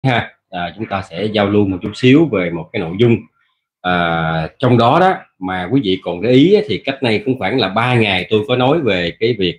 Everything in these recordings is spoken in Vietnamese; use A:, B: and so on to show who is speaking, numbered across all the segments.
A: Chúng ta sẽ giao lưu một chút xíu về một cái nội dung trong đó đó mà quý vị còn để ý thì cách này cũng khoảng là 3 ngày tôi có nói về cái việc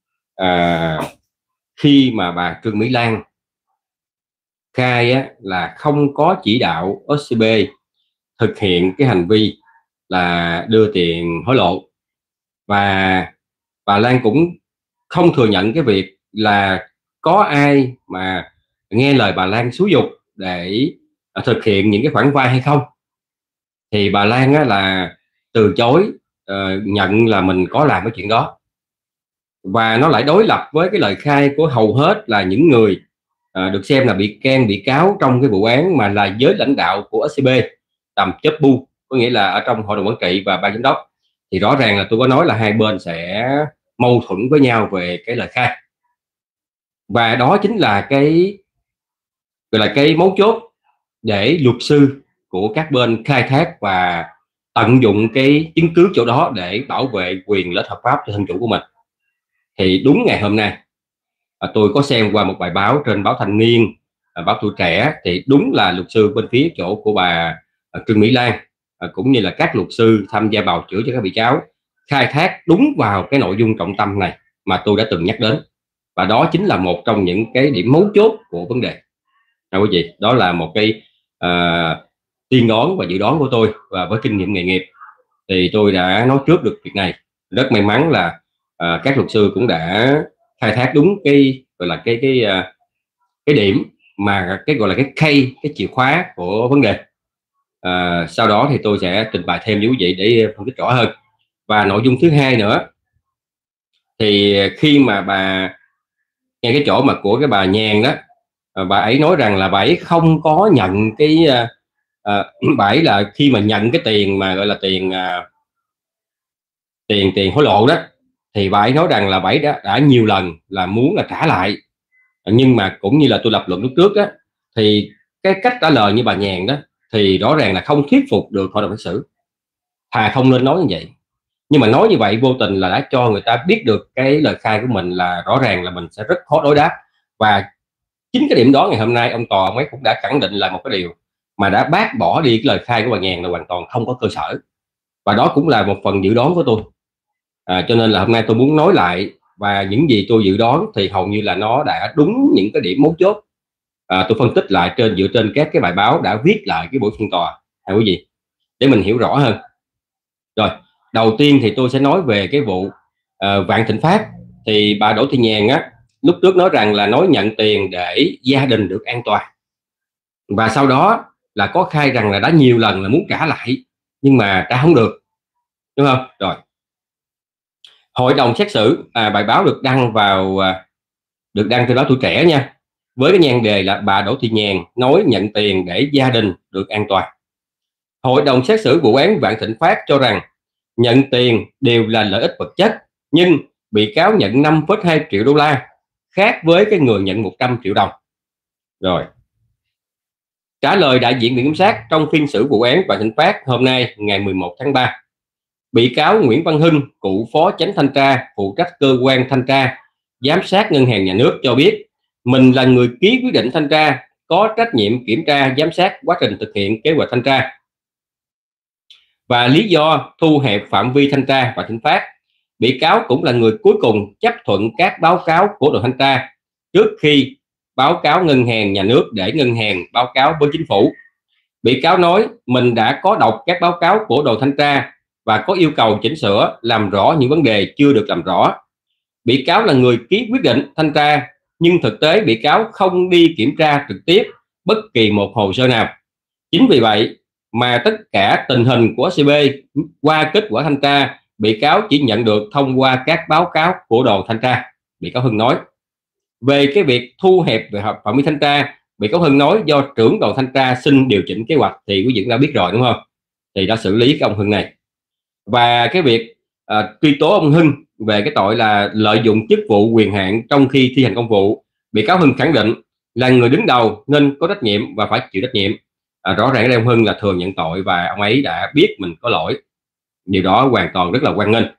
A: khi mà bà Trương Mỹ Lan khai là không có chỉ đạo SCB thực hiện cái hành vi là đưa tiền hối lộ, và bà Lan cũng không thừa nhận cái việc là có ai mà nghe lời bà Lan xúi giục để thực hiện những cái khoản vay hay không. Thì bà Lan là từ chối nhận là mình có làm cái chuyện đó, và nó lại đối lập với cái lời khai của hầu hết là những người được xem là bị can bị cáo trong cái vụ án mà là giới lãnh đạo của SCB tầm chớp bu, có nghĩa là ở trong hội đồng quản trị và ban giám đốc. Thì rõ ràng là tôi có nói là hai bên sẽ mâu thuẫn với nhau về cái lời khai, và đó chính là cái gọi là cái mấu chốt để luật sư của các bên khai thác và tận dụng cái chứng cứ chỗ đó để bảo vệ quyền lợi ích hợp pháp cho thân chủ của mình. Thì đúng ngày hôm nay tôi có xem qua một bài báo trên báo Thanh Niên, báo Tuổi Trẻ, thì đúng là luật sư bên phía chỗ của bà Trương Mỹ Lan cũng như là các luật sư tham gia bào chữa cho các bị cáo khai thác đúng vào cái nội dung trọng tâm này mà tôi đã từng nhắc đến, và đó chính là một trong những cái điểm mấu chốt của vấn đề. Quý vị, đó là một cái tiên đoán và dự đoán của tôi, và với kinh nghiệm nghề nghiệp thì tôi đã nói trước được việc này. Rất may mắn là các luật sư cũng đã khai thác đúng cái gọi là cái điểm mà cái gọi là cái key, cái chìa khóa của vấn đề. Sau đó thì tôi sẽ trình bày thêm với quý vị để phân tích rõ hơn. Và nội dung thứ hai nữa thì khi mà bà nghe cái chỗ mà của cái bà Nhàn đó, bà ấy nói rằng là bà ấy không có nhận cái bà ấy là khi mà nhận cái tiền mà gọi là tiền hối lộ đó, thì bà ấy nói rằng là bà ấy đã nhiều lần là muốn là trả lại, nhưng mà cũng như là tôi lập luận lúc trước á, thì cái cách trả lời như bà Nhàn đó thì rõ ràng là không thuyết phục được hội đồng xét xử. Thà không nên nói như vậy, nhưng mà nói như vậy vô tình là đã cho người ta biết được cái lời khai của mình là rõ ràng là mình sẽ rất khó đối đáp. Và chính cái điểm đó ngày hôm nay ông tòa ông ấy cũng đã khẳng định là một cái điều mà đã bác bỏ đi cái lời khai của bà Nhàn là hoàn toàn không có cơ sở, và đó cũng là một phần dự đoán của tôi. Cho nên là hôm nay tôi muốn nói lại, và những gì tôi dự đoán thì hầu như là nó đã đúng những cái điểm mấu chốt. Tôi phân tích lại dựa trên các cái bài báo đã viết lại cái buổi phiên tòa quý vị, để mình hiểu rõ hơn. Rồi, đầu tiên thì tôi sẽ nói về cái vụ Vạn Thịnh Phát. Thì bà Đỗ Thị Nhàn lúc trước nói rằng là nói nhận tiền để gia đình được an toàn, và sau đó là có khai rằng là đã nhiều lần là muốn trả lại nhưng mà trả không được, đúng không? Rồi, hội đồng xét xử, bài báo được đăng trên báo Tuổi Trẻ nha, với cái nhan đề là bà Đỗ Thị Nhàn nói nhận tiền để gia đình được an toàn. Hội đồng xét xử vụ án Vạn Thịnh Phát cho rằng nhận tiền đều là lợi ích vật chất, nhưng bị cáo nhận 5,2 triệu đô la, khác với cái người nhận 100 triệu đồng. Rồi, trả lời đại diện viện kiểm sát trong phiên xử vụ án Vạn Thịnh Phát hôm nay ngày 11 tháng 3, bị cáo Nguyễn Văn Hưng, cựu phó chánh thanh tra phụ trách cơ quan thanh tra giám sát ngân hàng nhà nước cho biết mình là người ký quyết định thanh tra, có trách nhiệm kiểm tra giám sát quá trình thực hiện kế hoạch thanh tra. Và lý do thu hẹp phạm vi thanh tra Vạn Thịnh Phát, bị cáo cũng là người cuối cùng chấp thuận các báo cáo của đoàn thanh tra trước khi báo cáo ngân hàng nhà nước để ngân hàng báo cáo với chính phủ. Bị cáo nói mình đã có đọc các báo cáo của đoàn thanh tra và có yêu cầu chỉnh sửa, làm rõ những vấn đề chưa được làm rõ. Bị cáo là người ký quyết định thanh tra, nhưng thực tế bị cáo không đi kiểm tra trực tiếp bất kỳ một hồ sơ nào. Chính vì vậy mà tất cả tình hình của SCB qua kết quả thanh tra, bị cáo chỉ nhận được thông qua các báo cáo của đoàn thanh tra. Bị cáo Hưng nói về cái việc thu hẹp về phạm vi thanh tra, bị cáo Hưng nói do trưởng đoàn thanh tra xin điều chỉnh kế hoạch, thì quý vị đã biết rồi đúng không? Thì đã xử lý cái ông Hưng này. Và cái việc truy tố ông Hưng về cái tội là lợi dụng chức vụ quyền hạn trong khi thi hành công vụ, bị cáo Hưng khẳng định là người đứng đầu nên có trách nhiệm và phải chịu trách nhiệm. Rõ ràng ông Hưng là thừa nhận tội và ông ấy đã biết mình có lỗi, điều đó hoàn toàn rất là hoan nghênh.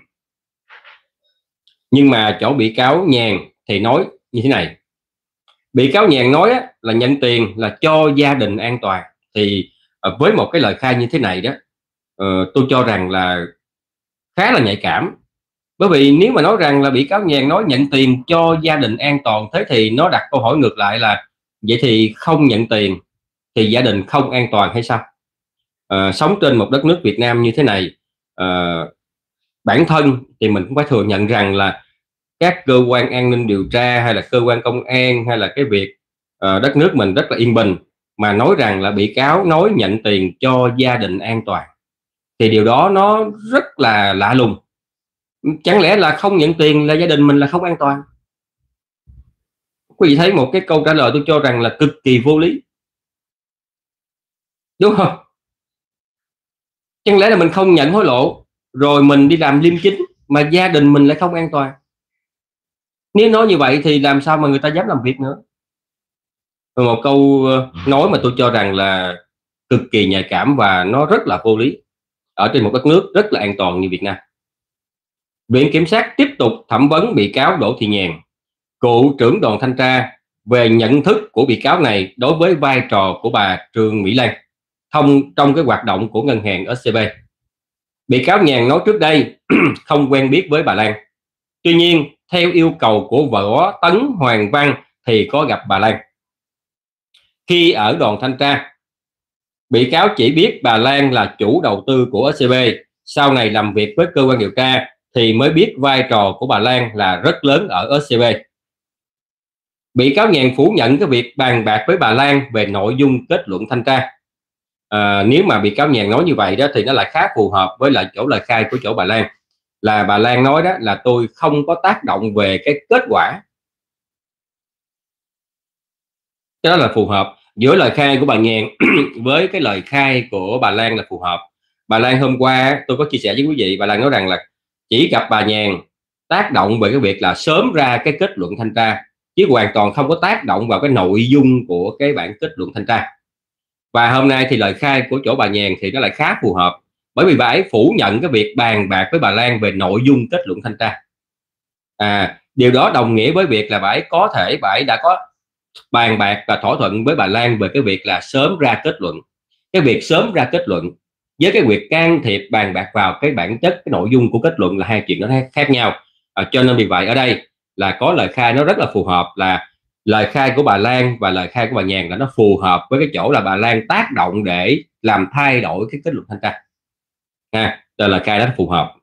A: Nhưng mà chỗ bị cáo Nhàn thì nói như thế này: Bị cáo Nhàn nói á, là nhận tiền là cho gia đình an toàn. Thì với một cái lời khai như thế này đó, tôi cho rằng là khá là nhạy cảm. Bởi vì nếu mà nói rằng là bị cáo Nhàn nói nhận tiền cho gia đình an toàn, thế thì nó đặt câu hỏi ngược lại là vậy thì không nhận tiền thì gia đình không an toàn hay sao? Sống trên một đất nước Việt Nam như thế này, bản thân thì mình cũng phải thừa nhận rằng là các cơ quan an ninh điều tra hay là cơ quan công an hay là cái việc đất nước mình rất là yên bình, mà nói rằng là bị cáo nói nhận tiền cho gia đình an toàn thì điều đó nó rất là lạ lùng. Chẳng lẽ là không nhận tiền là gia đình mình là không an toàn? Quý vị thấy một cái câu trả lời tôi cho rằng là cực kỳ vô lý, đúng không? Chẳng lẽ là mình không nhận hối lộ rồi mình đi làm liêm chính mà gia đình mình lại không an toàn? Nếu nói như vậy thì làm sao mà người ta dám làm việc nữa? Một câu nói mà tôi cho rằng là cực kỳ nhạy cảm và nó rất là vô lý ở trên một đất nước rất là an toàn như Việt Nam. Viện Kiểm sát tiếp tục thẩm vấn bị cáo Đỗ Thị Nhàn, cựu trưởng đoàn thanh tra, về nhận thức của bị cáo này đối với vai trò của bà Trương Mỹ Lan trong cái hoạt động của ngân hàng SCB. Bị cáo Nhàn nói trước đây không quen biết với bà Lan. Tuy nhiên, theo yêu cầu của Võ Tấn Hoàng Văn thì có gặp bà Lan. Khi ở đoàn thanh tra, bị cáo chỉ biết bà Lan là chủ đầu tư của SCB. Sau này làm việc với cơ quan điều tra thì mới biết vai trò của bà Lan là rất lớn ở SCB. Bị cáo Nhàn phủ nhận cái việc bàn bạc với bà Lan về nội dung kết luận thanh tra. Nếu mà bị cáo Nhàn nói như vậy đó thì nó lại khá phù hợp với lại chỗ lời khai của chỗ bà Lan, là bà Lan nói đó là tôi không có tác động về cái kết quả. Cái đó là phù hợp giữa lời khai của bà Nhàn với cái lời khai của bà Lan là phù hợp. Bà Lan hôm qua tôi có chia sẻ với quý vị, bà Lan nói rằng là chỉ gặp bà Nhàn tác động về cái việc là sớm ra cái kết luận thanh tra, chứ hoàn toàn không có tác động vào cái nội dung của cái bản kết luận thanh tra. Và hôm nay thì lời khai của chỗ bà Nhàn thì nó lại khá phù hợp, bởi vì bà ấy phủ nhận cái việc bàn bạc với bà Lan về nội dung kết luận thanh tra. Điều đó đồng nghĩa với việc là bà ấy đã có bàn bạc và thỏa thuận với bà Lan về cái việc là sớm ra kết luận. Cái việc sớm ra kết luận với cái việc can thiệp bàn bạc vào cái bản chất, cái nội dung của kết luận là hai chuyện nó khác nhau. Cho nên vì vậy ở đây là có lời khai nó rất là phù hợp, là lời khai của bà Lan và lời khai của bà Nhàn là nó phù hợp với cái chỗ là bà Lan tác động để làm thay đổi cái kết luận thanh tra. Lời khai đó phù hợp.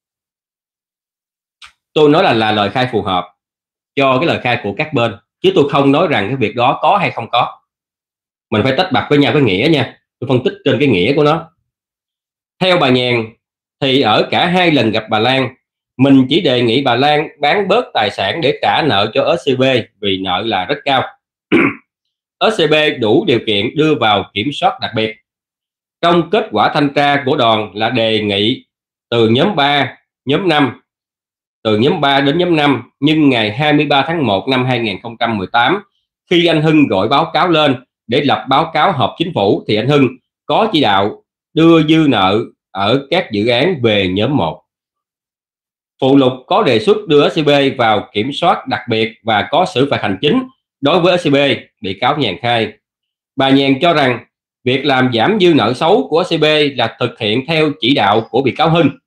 A: Tôi nói là lời khai phù hợp cho cái lời khai của các bên, chứ tôi không nói rằng cái việc đó có hay không có. Mình phải tách bạch với nhau cái nghĩa nha, tôi phân tích trên cái nghĩa của nó. Theo bà Nhàn thì ở cả hai lần gặp bà Lan, mình chỉ đề nghị bà Lan bán bớt tài sản để trả nợ cho SCB vì nợ là rất cao. SCB đủ điều kiện đưa vào kiểm soát đặc biệt. Trong kết quả thanh tra của đoàn là đề nghị từ nhóm 3, nhóm 5, từ nhóm 3 đến nhóm 5, nhưng ngày 23 tháng 1 năm 2018, khi anh Hưng gọi báo cáo lên để lập báo cáo họp chính phủ thì anh Hưng có chỉ đạo đưa dư nợ ở các dự án về nhóm 1. Phụ lục có đề xuất đưa SCB vào kiểm soát đặc biệt và có xử phạt hành chính đối với SCB, bị cáo Nhàn khai. Bà Nhàn cho rằng việc làm giảm dư nợ xấu của SCB là thực hiện theo chỉ đạo của bị cáo Hưng.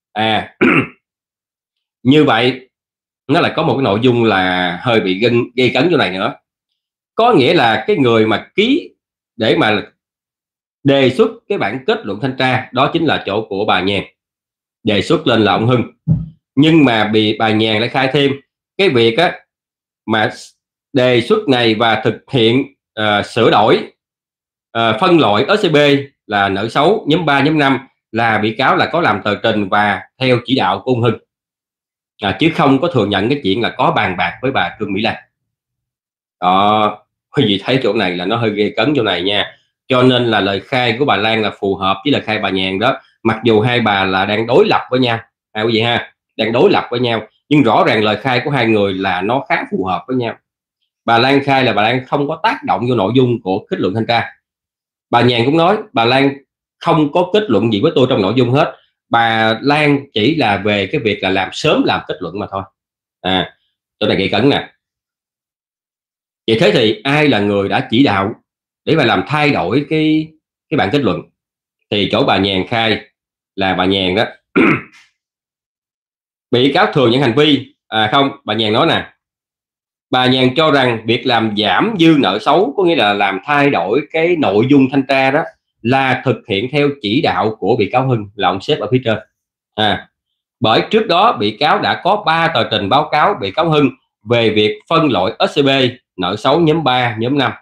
A: Như vậy nó lại có một cái nội dung là hơi bị gây cấn chỗ này nữa. Có nghĩa là cái người mà ký để mà đề xuất cái bản kết luận thanh tra đó chính là chỗ của bà Nhàn, đề xuất lên là ông Hưng. Nhưng mà bà Nhàn lại khai thêm cái việc mà đề xuất này và thực hiện sửa đổi phân loại SCB là nợ xấu nhóm 3, nhóm 5 là bị cáo là có làm tờ trình và theo chỉ đạo của ông Hưng, chứ không có thừa nhận cái chuyện là có bàn bạc với bà Trương Mỹ Lan. Quý vị thấy chỗ này là nó hơi gây cấn chỗ này nha. Cho nên là lời khai của bà Lan là phù hợp với lời khai bà Nhàn đó, mặc dù hai bà là đang đối lập với nhau, quý vị ha, đang đối lập với nhau, nhưng rõ ràng lời khai của hai người là nó khá phù hợp với nhau. Bà Lan khai là bà Lan không có tác động vô nội dung của kết luận thanh tra. Bà Nhàn cũng nói bà Lan không có kết luận gì với tôi trong nội dung hết, bà Lan chỉ là về cái việc là sớm làm kết luận mà thôi. Chỗ này gây cấn nè. Vậy thế thì ai là người đã chỉ đạo để mà làm thay đổi cái bản kết luận? Thì chỗ bà Nhàn khai là bà Nhàn đó bị cáo thừa nhận hành vi, không, bà Nhàn nói nè, bà Nhàn cho rằng việc làm giảm dư nợ xấu, có nghĩa là làm thay đổi cái nội dung thanh tra đó, là thực hiện theo chỉ đạo của bị cáo Hưng là ông sếp ở phía trên. Bởi trước đó bị cáo đã có 3 tờ trình báo cáo bị cáo Hưng về việc phân loại SCB nợ xấu nhóm 3, nhóm 5.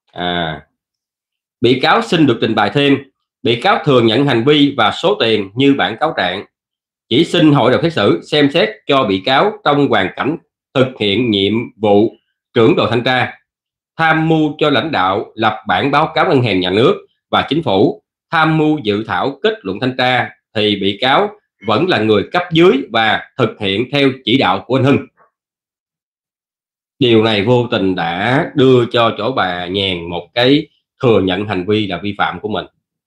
A: Bị cáo xin được trình bày thêm, bị cáo thừa nhận hành vi và số tiền như bản cáo trạng, chỉ xin hội đồng xét xử xem xét cho bị cáo trong hoàn cảnh thực hiện nhiệm vụ trưởng đoàn thanh tra, tham mưu cho lãnh đạo lập bản báo cáo ngân hàng nhà nước và chính phủ, tham mưu dự thảo kết luận thanh tra, thì bị cáo vẫn là người cấp dưới và thực hiện theo chỉ đạo của anh Hưng. Điều này vô tình đã đưa cho chỗ bà Nhàn một cái thừa nhận hành vi là vi phạm của mình.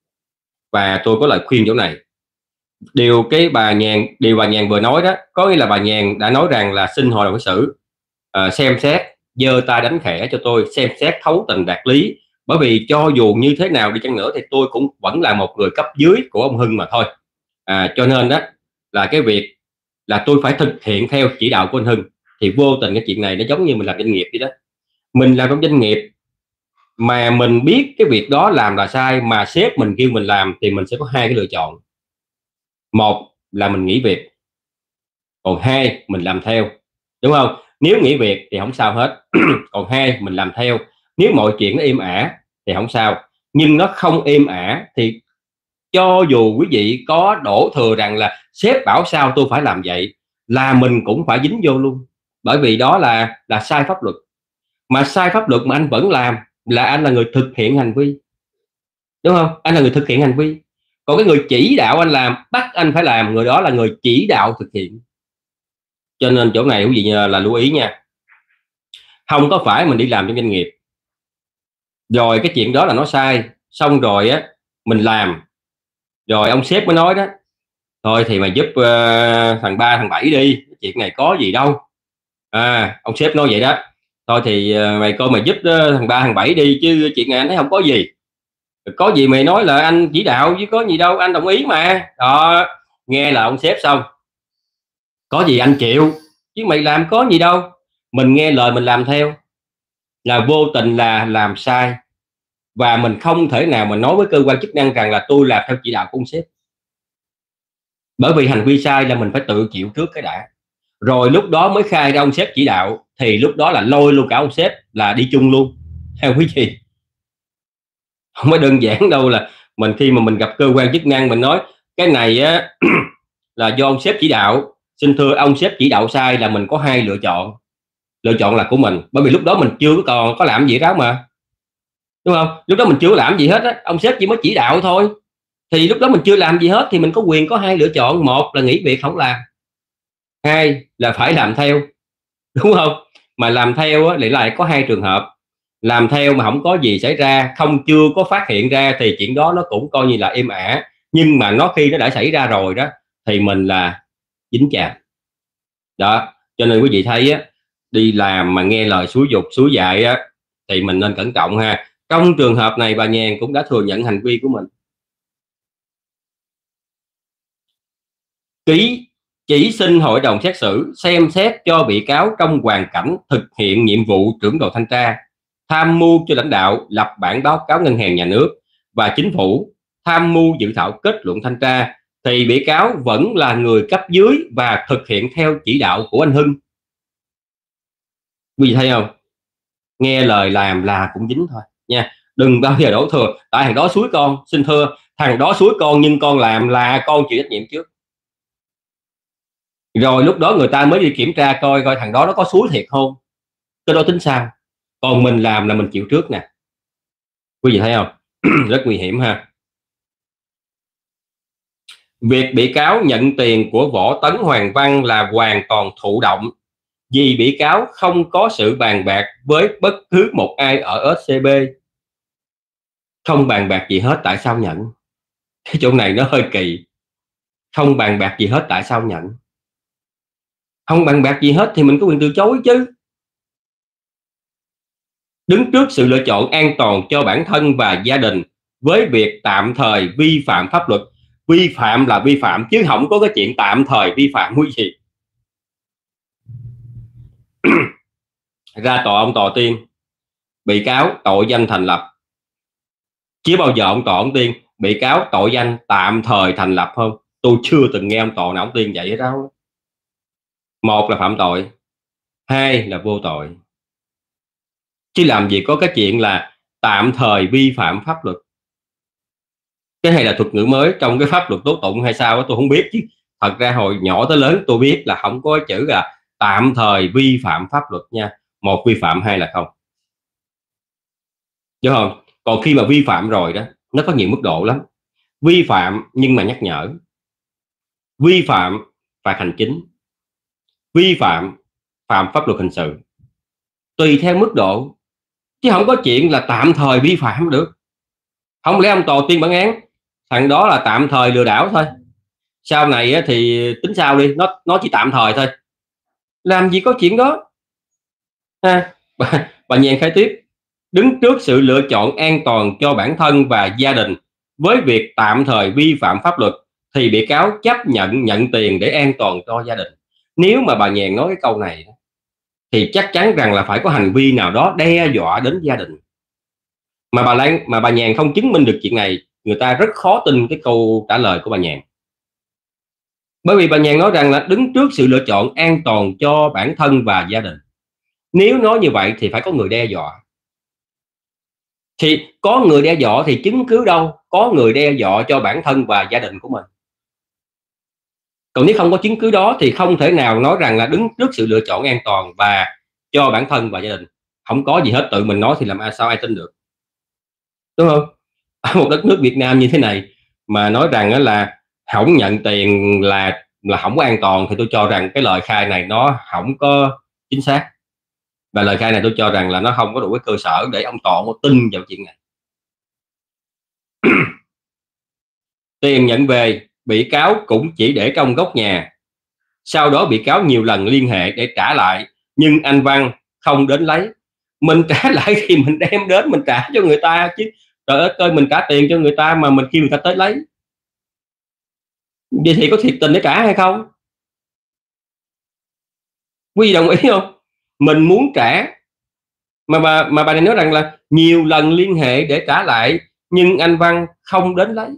A: Và tôi có lời khuyên chỗ này. Điều bà Nhàn vừa nói đó, có nghĩa là bà Nhàn đã nói rằng là xin hội đồng xét xử xem xét, giơ tay đánh khẽ cho tôi, xem xét thấu tình đạt lý. Bởi vì cho dù như thế nào đi chăng nữa thì tôi cũng vẫn là một người cấp dưới của ông Hưng mà thôi. Cho nên đó là cái việc là tôi phải thực hiện theo chỉ đạo của anh Hưng. Thì vô tình cái chuyện này nó giống như mình làm doanh nghiệp vậy đó. Mình làm trong doanh nghiệp mà mình biết cái việc đó làm là sai, mà sếp mình kêu mình làm, thì mình sẽ có hai cái lựa chọn. Một là mình nghỉ việc, còn hai mình làm theo, đúng không? Nếu nghỉ việc thì không sao hết còn hai mình làm theo, nếu mọi chuyện nó êm ả thì không sao. Nhưng nó không êm ả thì cho dù quý vị có đổ thừa rằng là sếp bảo sao tôi phải làm vậy, là mình cũng phải dính vô luôn. Bởi vì đó là sai pháp luật. Mà sai pháp luật mà anh vẫn làm là anh là người thực hiện hành vi, đúng không? Anh là người thực hiện hành vi. Còn cái người chỉ đạo anh làm, bắt anh phải làm, người đó là người chỉ đạo thực hiện. Cho nên chỗ này quý vị là lưu ý nha. Không có phải mình đi làm trong doanh nghiệp rồi cái chuyện đó là nó sai, xong rồi á mình làm, rồi ông sếp mới nói đó, thôi thì mày giúp thằng 3 thằng 7 đi, chuyện này có gì đâu. Ông sếp nói vậy đó, thôi thì mày coi mày giúp thằng 3 thằng 7 đi, chứ chuyện này anh thấy không có gì. Có gì mày nói là anh chỉ đạo chứ có gì đâu, anh đồng ý mà. Đó, nghe là ông sếp xong, có gì anh chịu, chứ mày làm có gì đâu. Mình nghe lời mình làm theo là vô tình là làm sai. Và mình không thể nào mà nói với cơ quan chức năng rằng là tôi làm theo chỉ đạo của ông sếp. Bởi vì hành vi sai là mình phải tự chịu trước cái đã, rồi lúc đó mới khai ra ông sếp chỉ đạo, thì lúc đó là lôi luôn cả ông sếp là đi chung luôn, theo quý vị. Không phải đơn giản đâu là mình khi mà mình gặp cơ quan chức năng mình nói cái này á là do ông sếp chỉ đạo, xin thưa ông sếp chỉ đạo sai, là mình có hai lựa chọn. Lựa chọn là của mình, bởi vì lúc đó mình chưa còn có làm gì đó mà, đúng không? Lúc đó mình chưa làm gì hết á, ông sếp chỉ mới chỉ đạo thôi, thì lúc đó mình chưa làm gì hết thì mình có quyền có hai lựa chọn. Một là nghỉ việc không làm, hai là phải làm theo, đúng không? Mà làm theo á, lại có hai trường hợp. Làm theo mà không có gì xảy ra, không chưa có phát hiện ra, thì chuyện đó nó cũng coi như là êm ả. Nhưng mà khi nó đã xảy ra rồi đó thì mình là dính chàm đó. Cho nên quý vị thấy á, đi làm mà nghe lời xúi giục xúi dại á thì mình nên cẩn trọng ha. Trong trường hợp này bà Nhàn cũng đã thừa nhận hành vi của mình. Chỉ xin hội đồng xét xử xem xét cho bị cáo trong hoàn cảnh thực hiện nhiệm vụ trưởng đoàn thanh tra, tham mưu cho lãnh đạo lập bản báo cáo ngân hàng nhà nước và chính phủ, tham mưu dự thảo kết luận thanh tra, thì bị cáo vẫn là người cấp dưới và thực hiện theo chỉ đạo của anh Hưng. Quý vị thấy không? Nghe lời làm là cũng dính thôi nha. Đừng bao giờ đổ thừa tại thằng đó xúi con. Xin thưa, thằng đó xúi con nhưng con làm là con chịu trách nhiệm trước, rồi lúc đó người ta mới đi kiểm tra coi thằng đó nó có xúi thiệt không, cái đó tính sao. Còn mình làm là mình chịu trước nè. Quý vị thấy không? Rất nguy hiểm ha. Việc bị cáo nhận tiền của Võ Tấn Hoàng Văn là hoàn toàn thụ động, vì bị cáo không có sự bàn bạc với bất cứ một ai ở SCB. Không bàn bạc gì hết, tại sao nhận? Cái chỗ này nó hơi kỳ. Không bàn bạc gì hết, tại sao nhận? Không bàn bạc gì hết thì mình có quyền từ chối chứ. đứng trước sự lựa chọn an toàn cho bản thân và gia đình với việc tạm thời vi phạm pháp luật. Vi phạm là vi phạm chứ không có cái chuyện tạm thời vi phạm quý vị. Ra tòa ông Tòa Tiên, bị cáo tội danh thành lập. Chứ bao giờ ông Tòa ông Tiên bị cáo tội danh tạm thời thành lập không? Tôi chưa từng nghe ông Tòa nào ông Tiên vậy đâu. Một là phạm tội, hai là vô tội, chứ làm gì có cái chuyện là tạm thời vi phạm pháp luật. Cái này là thuật ngữ mới trong cái pháp luật tố tụng hay sao đó, tôi không biết, chứ thật ra hồi nhỏ tới lớn tôi biết là không có chữ là tạm thời vi phạm pháp luật nha. Một vi phạm, hai là không, đúng không? Còn khi mà vi phạm rồi đó, nó có nhiều mức độ lắm. Vi phạm nhưng mà nhắc nhở, vi phạm phạt hành chính, vi phạm phạm pháp luật hình sự, tùy theo mức độ, chứ không có chuyện là tạm thời vi phạm được. Không lẽ ông Tòa tuyên bản án thằng đó là tạm thời lừa đảo thôi, sau này thì tính sao đi, nó chỉ tạm thời thôi, làm gì có chuyện đó ha. Bà Nhàn khai tiếp, đứng trước sự lựa chọn an toàn cho bản thân và gia đình với việc tạm thời vi phạm pháp luật thì bị cáo chấp nhận tiền để an toàn cho gia đình. Nếu mà bà Nhàn nói cái câu này thì chắc chắn rằng là phải có hành vi nào đó đe dọa đến gia đình, mà bà Nhàn không chứng minh được chuyện này, người ta rất khó tin cái câu trả lời của bà Nhàn. Bởi vì bà Nhàn nói rằng là đứng trước sự lựa chọn an toàn cho bản thân và gia đình. Nếu nói như vậy thì phải có người đe dọa. Thì có người đe dọa thì chứng cứ đâu? Có người đe dọa cho bản thân và gia đình của mình. Còn nếu không có chứng cứ đó thì không thể nào nói rằng là đứng trước sự lựa chọn an toàn và cho bản thân và gia đình. Không có gì hết, tự mình nói thì làm sao ai tin được, đúng không? Ở một đất nước Việt Nam như thế này mà nói rằng là không nhận tiền là không có an toàn, thì tôi cho rằng cái lời khai này nó không có chính xác, và lời khai này tôi cho rằng là nó không có đủ cái cơ sở để ông Tòa có tin vào chuyện này. Tiền nhận về, bị cáo cũng chỉ để trong góc nhà, sau đó bị cáo nhiều lần liên hệ để trả lại nhưng anh Văn không đến lấy. Mình trả lại thì mình đem đến mình trả cho người ta chứ, trời ơi ơi, mình trả tiền cho người ta mà mình kêu người ta tới lấy, vậy thì có thiệt tình để trả hay không? Quý vị đồng ý không? Mình muốn trả mà bà này nói rằng là nhiều lần liên hệ để trả lại nhưng anh Văn không đến lấy.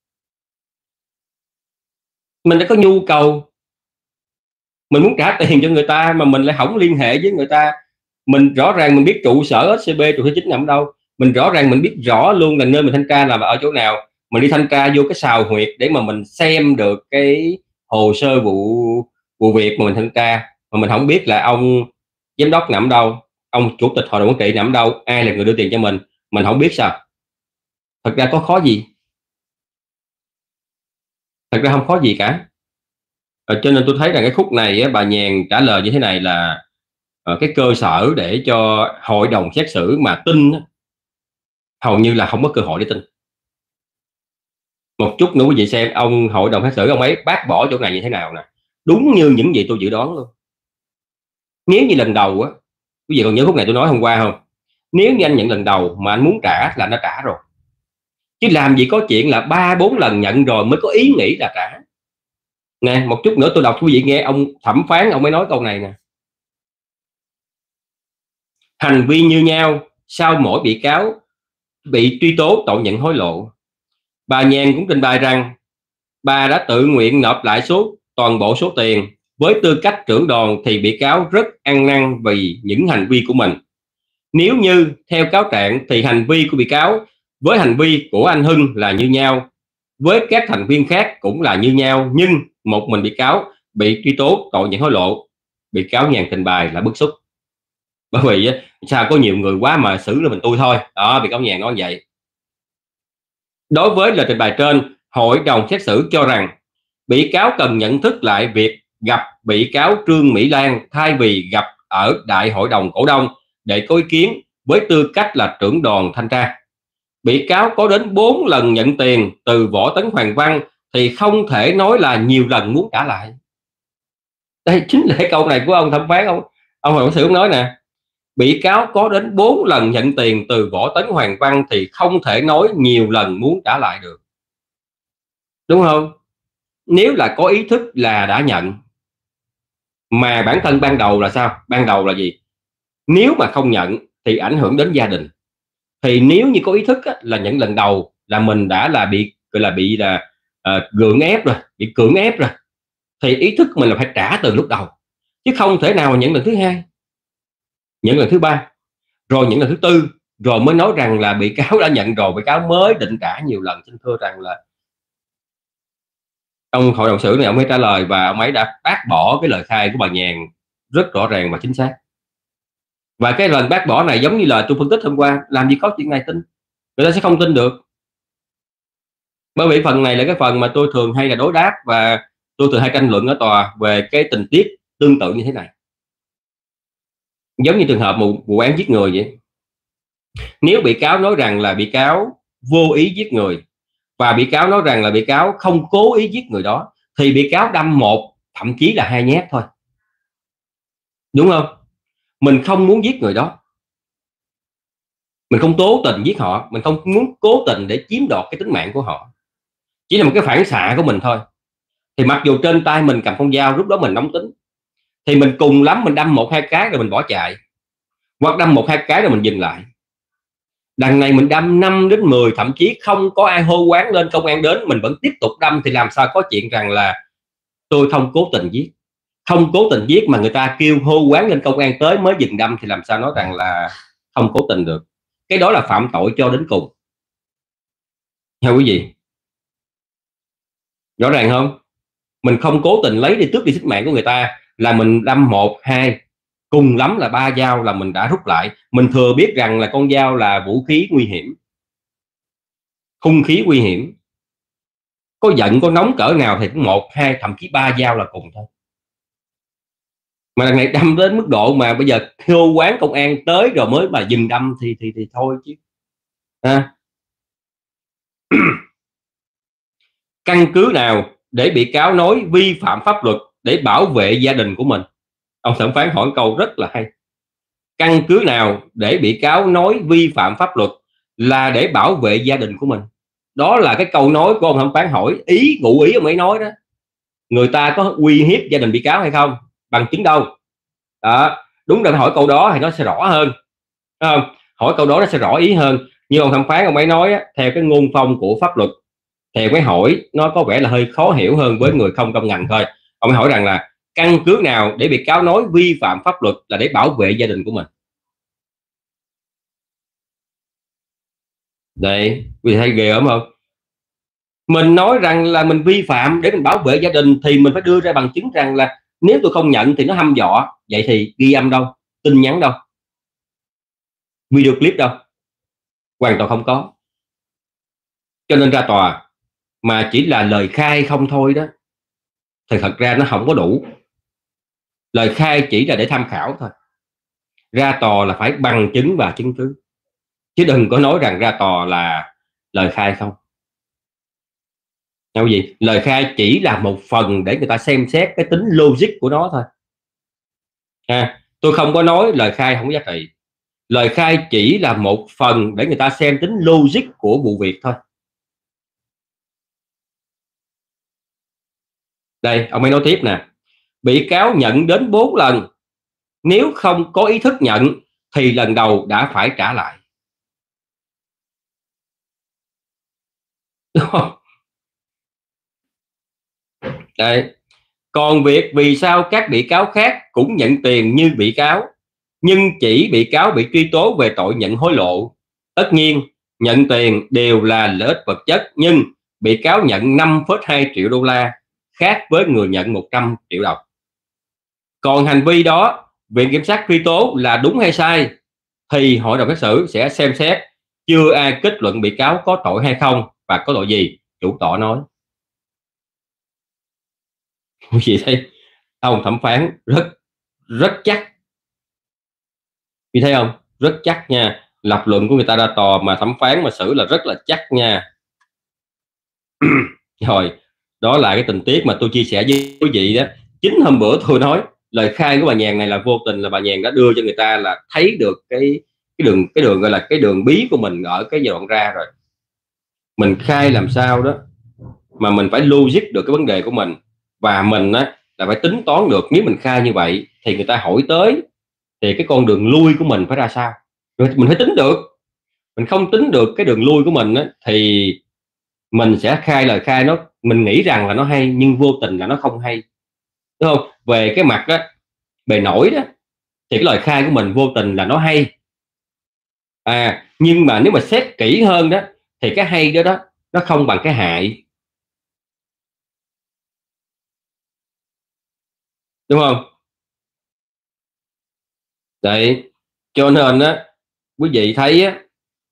A: Mình đã có nhu cầu, mình muốn trả tiền cho người ta mà mình lại không liên hệ với người ta. Mình rõ ràng mình biết trụ sở SCB, trụ sở chính nằm ở đâu, mình rõ ràng mình biết rõ luôn là nơi mình thanh tra là ở chỗ nào. Mình đi thanh tra vô cái sào huyệt để mà mình xem được cái hồ sơ vụ việc mà mình thanh tra, mà mình không biết là ông giám đốc nằm đâu, ông chủ tịch hội đồng quản trị nằm đâu, ai là người đưa tiền cho mình không biết sao? Thật ra có khó gì, thật ra không khó gì cả. Cho nên tôi thấy rằng cái khúc này bà Nhàn trả lời như thế này là cái cơ sở để cho hội đồng xét xử mà tin hầu như là không có cơ hội để tin. Một chút nữa quý vị xem ông hội đồng xét xử ông ấy bác bỏ chỗ này như thế nào nè, đúng như những gì tôi dự đoán luôn. Nếu như lần đầu quý vị còn nhớ khúc này tôi nói hôm qua không? Nếu như anh nhận lần đầu mà anh muốn trả là nó trả rồi, chứ làm gì có chuyện là 3-4 lần nhận rồi mới có ý nghĩ là trả. Nè, một chút nữa tôi đọc quý vị nghe ông thẩm phán ông mới nói câu này nè. Hành vi như nhau sau mỗi bị cáo bị truy tố tội nhận hối lộ. Bà Nhàn cũng trình bày rằng bà đã tự nguyện nộp lại toàn bộ số tiền. Với tư cách trưởng đoàn thì bị cáo rất ăn năn vì những hành vi của mình. Nếu như theo cáo trạng thì hành vi của bị cáo với hành vi của anh Hưng là như nhau, với các thành viên khác cũng là như nhau, nhưng một mình bị cáo bị truy tố tội nhận hối lộ. Bị cáo Nhàn trình bày là bức xúc, bởi vì sao có nhiều người quá mà xử là mình tôi thôi đó, bị cáo Nhàn nói vậy. Đối với lời trình bày trên, hội đồng xét xử cho rằng bị cáo cần nhận thức lại việc gặp bị cáo Trương Mỹ Lan thay vì gặp ở đại hội đồng cổ đông để có ý kiến với tư cách là trưởng đoàn thanh tra. Bị cáo có đến 4 lần nhận tiền từ Võ Tấn Hoàng Văn thì không thể nói là nhiều lần muốn trả lại. Đây chính là cái câu này của ông thẩm phán, ông hội đồng xét xử nói nè. bị cáo có đến 4 lần nhận tiền từ Võ Tấn Hoàng Văn thì không thể nói nhiều lần muốn trả lại được, đúng không? Nếu là có ý thức là đã nhận, mà bản thân ban đầu là sao? Ban đầu là gì? Nếu mà không nhận thì ảnh hưởng đến gia đình. Thì nếu như có ý thức á, là những lần đầu là mình đã là bị gọi là bị là gượng ép rồi, bị cưỡng ép rồi, thì ý thức mình là phải trả từ lúc đầu, chứ không thể nào những lần thứ hai, những lần thứ ba, rồi những lần thứ tư, rồi mới nói rằng là bị cáo đã nhận rồi, bị cáo mới định trả nhiều lần. Xin thưa rằng là ông hội đồng xử này ông ấy trả lời và ông ấy đã bác bỏ cái lời khai của bà Nhàn rất rõ ràng và chính xác. Và cái lần bác bỏ này giống như là tôi phân tích hôm qua, làm gì có chuyện này tin, người ta sẽ không tin được. Bởi vì phần này là cái phần mà tôi thường hay là đối đáp và tôi thường hay tranh luận ở tòa về cái tình tiết tương tự như thế này. Giống như trường hợp một vụ án giết người vậy. Nếu bị cáo nói rằng là bị cáo vô ý giết người và bị cáo nói rằng là bị cáo không cố ý giết người đó, thì bị cáo đâm một, thậm chí là 2 nhát thôi, đúng không? Mình không muốn giết người đó, mình không cố tình giết họ, mình không muốn cố tình để chiếm đoạt cái tính mạng của họ, chỉ là một cái phản xạ của mình thôi. Thì mặc dù trên tay mình cầm con dao, lúc đó mình nóng tính, thì mình cùng lắm mình đâm 1-2 cái rồi mình bỏ chạy, hoặc đâm 1-2 cái rồi mình dừng lại. Đằng này mình đâm 5 đến 10, thậm chí không có ai hô quán lên, công an đến mình vẫn tiếp tục đâm, thì làm sao có chuyện rằng là tôi không cố tình giết. Không cố tình giết mà người ta kêu hô quán lên, công an tới mới dừng đâm, thì làm sao nói rằng là không cố tình được. Cái đó là phạm tội cho đến cùng nha quý vị. Rõ ràng không? Mình không cố tình lấy đi, tước đi sinh mạng của người ta, là mình đâm 1-2, cùng lắm là 3 dao là mình đã rút lại. Mình thừa biết rằng là con dao là vũ khí nguy hiểm, hung khí nguy hiểm, có giận có nóng cỡ nào thì cũng 1-2, thậm chí 3 dao là cùng thôi. Mà lần này đâm đến mức độ mà bây giờ hô quán công an tới rồi mới mà dừng đâm thì thôi chứ. Căn cứ nào để bị cáo nói vi phạm pháp luật để bảo vệ gia đình của mình? Ông thẩm phán hỏi câu rất là hay. Căn cứ nào để bị cáo nói vi phạm pháp luật là để bảo vệ gia đình của mình? Đó là cái câu nói của ông thẩm phán hỏi, ngụ ý ông ấy nói đó. Người ta có uy hiếp gia đình bị cáo hay không? Bằng chứng đâu? Đó, đúng là hỏi câu đó thì nó sẽ rõ hơn, không? Hỏi câu đó nó sẽ rõ ý hơn. Như ông thẩm phán ông ấy nói á, theo cái ngôn phong của pháp luật, theo cái hỏi nó có vẻ là hơi khó hiểu hơn với người không trong ngành thôi. Ông ấy hỏi rằng là căn cứ nào để bị cáo nói vi phạm pháp luật là để bảo vệ gia đình của mình? Đây, vì thấy ghê ốm không? Mình nói rằng là mình vi phạm để mình bảo vệ gia đình thì mình phải đưa ra bằng chứng rằng là nếu tôi không nhận thì nó hăm dọa. Vậy thì ghi âm đâu? Tin nhắn đâu? Video clip đâu? Hoàn toàn không có. Cho nên ra tòa mà chỉ là lời khai không thôi đó thì thật ra nó không có đủ. Lời khai chỉ là để tham khảo thôi. Ra tòa là phải bằng chứng và chứng cứ, chứ đừng có nói rằng ra tòa là lời khai không. Đâu gì? Lời khai chỉ là một phần để người ta xem xét cái tính logic của nó thôi. Tôi không có nói lời khai không có giá trị. Lời khai chỉ là một phần để người ta xem tính logic của vụ việc thôi. Đây, ông ấy nói tiếp nè. Bị cáo nhận đến 4 lần. Nếu không có ý thức nhận thì lần đầu đã phải trả lại. Đúng không? Đây. Còn việc vì sao các bị cáo khác cũng nhận tiền như bị cáo, nhưng chỉ bị cáo bị truy tố về tội nhận hối lộ. Tất nhiên, nhận tiền đều là lợi ích vật chất, nhưng bị cáo nhận 5,2 triệu đô la, khác với người nhận 100 triệu đồng. Còn hành vi đó, Viện Kiểm sát truy tố là đúng hay sai, thì Hội đồng xét xử sẽ xem xét, chưa ai kết luận bị cáo có tội hay không và có tội gì, chủ tọa nói. Quý vị thấy ông thẩm phán rất chắc, vì thấy không, rất chắc nha. Lập luận của người ta ra tòa mà thẩm phán mà xử là rất là chắc nha. Rồi đó là cái tình tiết mà tôi chia sẻ với quý vị đó. Chính hôm bữa tôi nói lời khai của bà Nhàn này là vô tình là bà Nhàn đã đưa cho người ta là thấy được cái đường gọi là cái đường bí của mình ở cái giai đoạn ra rồi. Mình khai làm sao đó mà mình phải logic được cái vấn đề của mình, và mình á là phải tính toán được nếu mình khai như vậy thì người ta hỏi tới thì cái con đường lui của mình phải ra sao, mình phải tính được. Mình không tính được cái đường lui của mình á thì mình sẽ khai lời khai nó, mình nghĩ rằng là nó hay nhưng vô tình là nó không hay, đúng không? Về cái mặt đó, bề nổi đó, thì cái lời khai của mình vô tình là nó hay, nhưng mà nếu mà xét kỹ hơn đó thì cái hay đó nó không bằng cái hại, đúng không? Đấy, cho nên á, quý vị thấy á,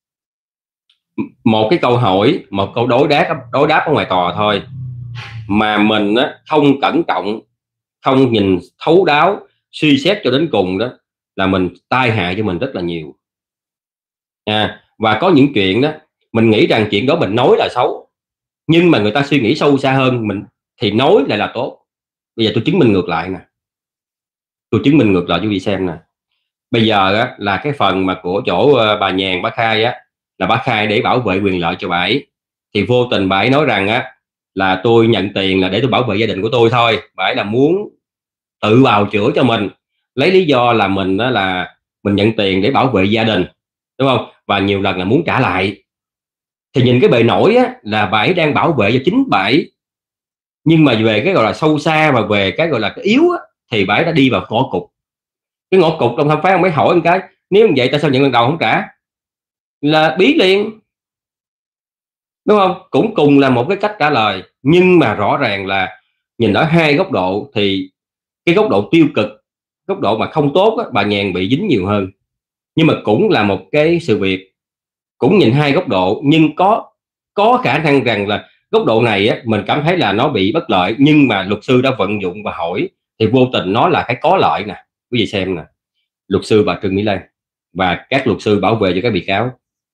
A: một cái câu hỏi, một câu đối đáp ở ngoài tòa thôi mà mình á không cẩn trọng, không nhìn thấu đáo, suy xét cho đến cùng đó, là mình tai hại cho mình rất là nhiều. Và có những chuyện đó mình nghĩ rằng chuyện đó mình nói là xấu, nhưng mà người ta suy nghĩ sâu xa hơn mình thì nói lại là tốt. Bây giờ tôi chứng minh ngược lại nè, tôi chứng minh ngược lại cho quý vị xem nè. Bây giờ á, là cái phần mà của chỗ bà Nhàn bà khai á, là bà khai để bảo vệ quyền lợi cho bà ấy, thì vô tình bà ấy nói rằng á là tôi nhận tiền là để tôi bảo vệ gia đình của tôi thôi, bà ấy là muốn tự bào chữa cho mình, lấy lý do là mình đó là mình nhận tiền để bảo vệ gia đình, đúng không, và nhiều lần là muốn trả lại. Thì nhìn cái bề nổi á là bà ấy đang bảo vệ cho chính bà ấy, nhưng mà về cái gọi là sâu xa và về cái gọi là cái yếu á, thì bà ấy đã đi vào ngõ cụt. Cái ngõ cụt trong thẩm phán ông mới hỏi một cái, nếu như vậy tại sao nhận lần đầu không trả, là bí liền, đúng không? Cũng cùng là một cái cách trả lời, nhưng mà rõ ràng là nhìn ở hai góc độ thì cái góc độ tiêu cực, góc độ mà không tốt á, bà Nhàn bị dính nhiều hơn. Nhưng mà cũng là một cái sự việc, cũng nhìn hai góc độ, nhưng có khả năng rằng là góc độ này á, mình cảm thấy là nó bị bất lợi, nhưng mà luật sư đã vận dụng và hỏi thì vô tình nó là cái có lợi nè. Quý vị xem nè, luật sư bà Trương Mỹ Lan và các luật sư bảo vệ cho các bị cáo.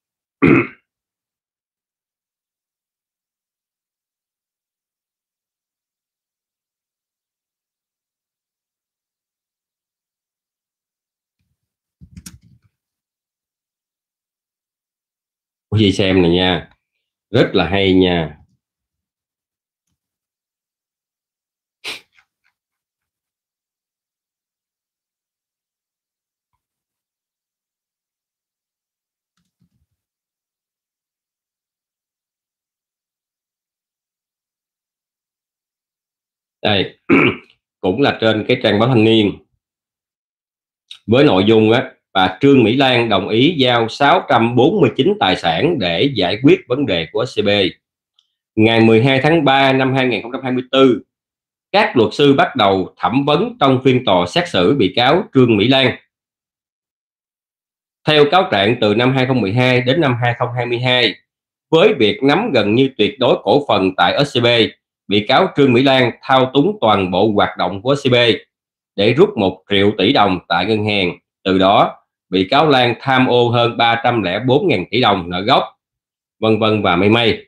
A: Quý vị xem này nha, rất là hay nha. Đây cũng là trên cái trang báo Thanh Niên, với nội dung á, bà Trương Mỹ Lan đồng ý giao 649 tài sản để giải quyết vấn đề của SCB. Ngày 12 tháng 3 năm 2024, các luật sư bắt đầu thẩm vấn trong phiên tòa xét xử bị cáo Trương Mỹ Lan. Theo cáo trạng, từ năm 2012 đến năm 2022, với việc nắm gần như tuyệt đối cổ phần tại SCB, bị cáo Trương Mỹ Lan thao túng toàn bộ hoạt động của SCB để rút 1 triệu tỷ đồng tại ngân hàng. Từ đó, bị cáo Lan tham ô hơn 304.000 tỷ đồng nợ gốc, vân vân và mây mây.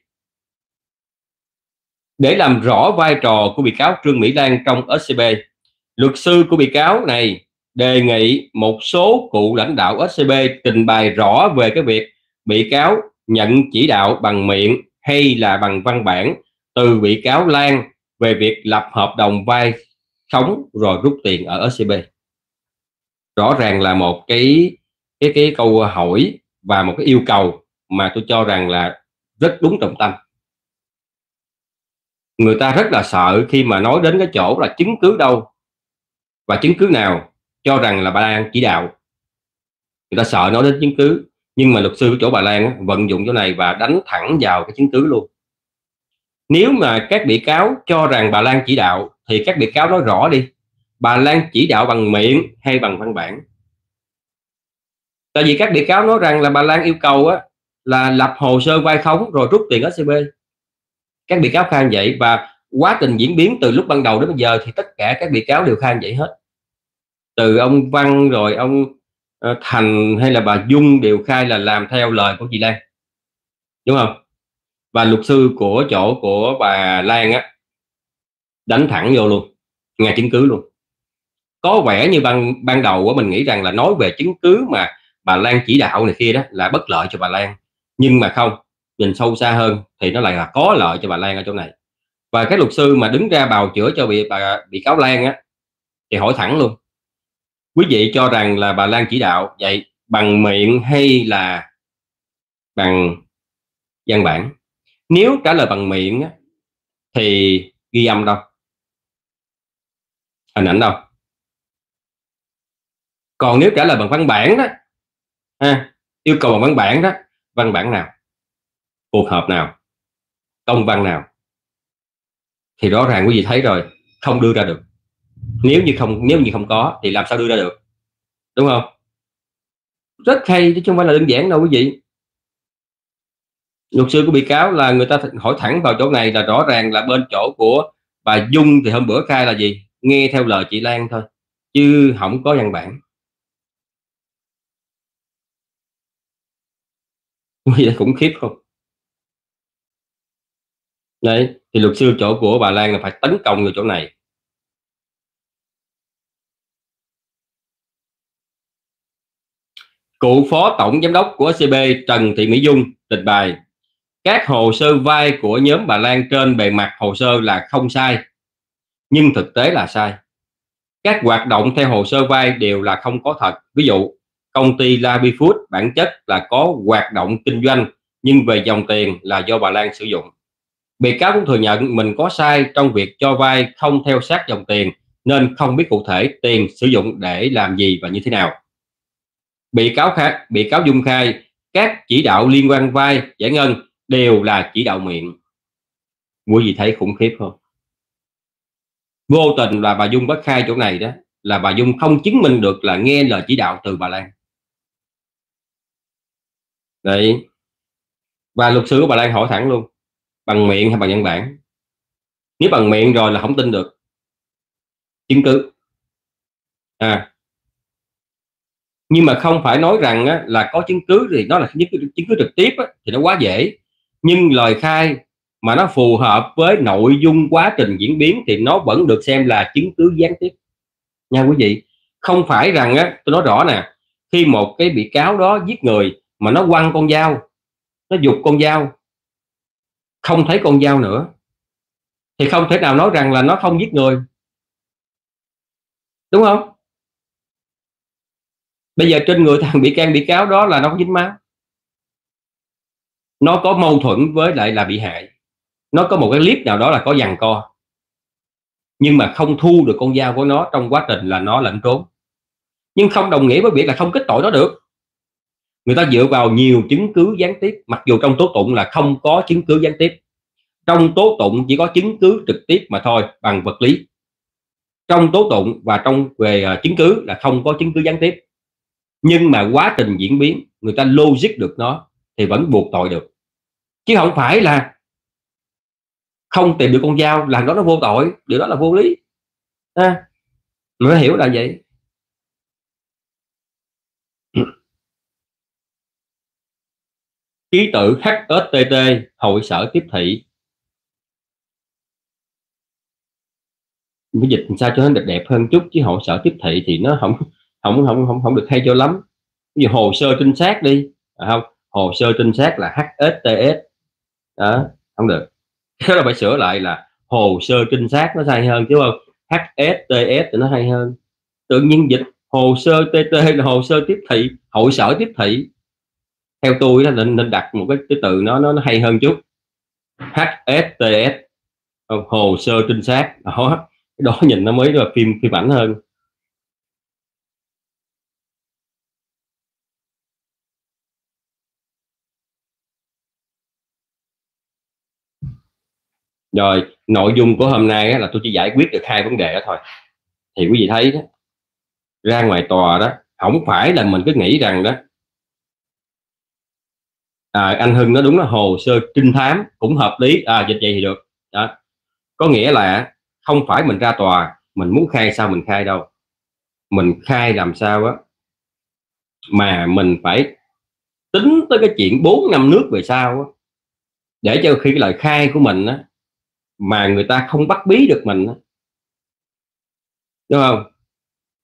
A: Để làm rõ vai trò của bị cáo Trương Mỹ Lan trong SCB, luật sư của bị cáo này đề nghị một số cựu lãnh đạo SCB trình bày rõ về cái việc bị cáo nhận chỉ đạo bằng miệng hay là bằng văn bản từ bị cáo Lan về việc lập hợp đồng vay khống rồi rút tiền ở SCB. Rõ ràng là một cái câu hỏi và một cái yêu cầu mà tôi cho rằng là rất đúng trọng tâm. Người ta rất là sợ khi mà nói đến cái chỗ là chứng cứ đâu và chứng cứ nào cho rằng là bà Lan chỉ đạo. Người ta sợ nói đến chứng cứ, nhưng mà luật sư của chỗ bà Lan vận dụng chỗ này và đánh thẳng vào cái chứng cứ luôn. Nếu mà các bị cáo cho rằng bà Lan chỉ đạo thì các bị cáo nói rõ đi, bà Lan chỉ đạo bằng miệng hay bằng văn bản. Tại vì các bị cáo nói rằng là bà Lan yêu cầu á, là lập hồ sơ vay khống rồi rút tiền SCB. Các bị cáo khai vậy, và quá trình diễn biến từ lúc ban đầu đến bây giờ thì tất cả các bị cáo đều khai vậy hết. Từ ông Văn rồi ông Thành hay là bà Dung đều khai là làm theo lời của chị Lan, đúng không? Và luật sư của chỗ của bà Lan á đánh thẳng vô luôn, ngay chứng cứ luôn. Có vẻ như ban đầu mình nghĩ rằng là nói về chứng cứ mà bà Lan chỉ đạo này kia đó là bất lợi cho bà Lan, nhưng mà không, nhìn sâu xa hơn thì nó lại là có lợi cho bà Lan ở chỗ này. Và cái luật sư mà đứng ra bào chữa cho bị cáo Lan á, thì hỏi thẳng luôn: quý vị cho rằng là bà Lan chỉ đạo vậy bằng miệng hay là bằng văn bản? Nếu trả lời bằng miệng á, thì ghi âm đâu, hình ảnh đâu? Còn nếu trả lời bằng văn bản đó, yêu cầu bằng văn bản đó, văn bản nào, cuộc họp nào, công văn nào? Thì rõ ràng quý vị thấy rồi, không đưa ra được. Nếu như không có thì làm sao đưa ra được, đúng không? Rất hay chứ không phải là đơn giản đâu quý vị. Luật sư của bị cáo là người ta hỏi thẳng vào chỗ này, là rõ ràng là bên chỗ của bà Dung thì hôm bữa khai là gì, nghe theo lời chị Lan thôi chứ không có văn bản. Quý vị khủng khiếp không? Đấy, thì luật sư chỗ của bà Lan là phải tấn công vào chỗ này. Cựu phó tổng giám đốc của SCB Trần Thị Mỹ Dung trình bày các hồ sơ vay của nhóm bà Lan trên bề mặt hồ sơ là không sai, nhưng thực tế là sai. Các hoạt động theo hồ sơ vay đều là không có thật. Ví dụ, công ty Labi Food bản chất là có hoạt động kinh doanh, nhưng về dòng tiền là do bà Lan sử dụng. Bị cáo cũng thừa nhận mình có sai trong việc cho vay không theo sát dòng tiền, nên không biết cụ thể tiền sử dụng để làm gì và như thế nào. Bị cáo Dung khai các chỉ đạo liên quan vay giải ngân đều là chỉ đạo miệng. Quý vị thấy khủng khiếp không? Vô tình là bà Dung bất khai chỗ này đó, là bà Dung không chứng minh được là nghe lời chỉ đạo từ bà Lan. Đấy. Và luật sư của bà Lan hỏi thẳng luôn: bằng miệng hay bằng văn bản? Nếu bằng miệng rồi là không tin được. Chứng cứ. Nhưng mà không phải nói rằng á, là có chứng cứ thì nó là chứng cứ trực tiếp á, thì nó quá dễ. Nhưng lời khai mà nó phù hợp với nội dung quá trình diễn biến thì nó vẫn được xem là chứng cứ gián tiếp nha quý vị. Không phải rằng á, tôi nói rõ nè, khi một cái bị cáo đó giết người mà nó quăng con dao, nó giục con dao, không thấy con dao nữa, thì không thể nào nói rằng là nó không giết người, đúng không? Bây giờ trên người thằng bị cáo đó là nó có dính máu, nó có mâu thuẫn với lại là bị hại, nó có một cái clip nào đó là có giằng co, nhưng mà không thu được con dao của nó trong quá trình là nó lẫn trốn. Nhưng không đồng nghĩa với việc là không kết tội nó được. Người ta dựa vào nhiều chứng cứ gián tiếp, mặc dù trong tố tụng là không có chứng cứ gián tiếp. Trong tố tụng chỉ có chứng cứ trực tiếp mà thôi, bằng vật lý. Trong tố tụng và trong về chứng cứ là không có chứng cứ gián tiếp. Nhưng mà quá trình diễn biến người ta logic được nó thì vẫn buộc tội được, chứ không phải là không tìm được con dao là nó vô tội. Điều đó là vô lý. Mình phải hiểu là vậy. Ký tự HSTT hội sở tiếp thị, phải dịch sao cho nó đẹp đẹp hơn chút, chứ hội sở tiếp thị thì nó không được hay cho lắm. Ví dụ hồ sơ trinh sát đi, không, hồ sơ trinh sát là HSTS đó, không được. Thế là phải sửa lại là hồ sơ trinh sát, nó hay hơn chứ không. HSTS thì nó hay hơn. Tự nhiên dịch hồ sơ TT là hồ sơ tiếp thị, hội sở tiếp thị. Theo tôi là nên đặt một cái từ nó hay hơn chút. HSTS, hồ sơ trinh sát đó, cái đó nhìn nó mới là phim ảnh hơn. Rồi nội dung của hôm nay là tôi chỉ giải quyết được 2 vấn đề đó thôi. Thì quý vị thấy đó, ra ngoài tòa đó không phải là mình cứ nghĩ rằng đó anh Hưng nó đúng là hồ sơ trinh thám cũng hợp lý, dịch vậy thì được đó. Có nghĩa là không phải mình ra tòa mình muốn khai sao mình khai đâu, mình khai làm sao á mà mình phải tính tới cái chuyện 4 năm nước về sau á, để cho khi cái lời khai của mình á mà người ta không bắt bí được mình á, đúng không?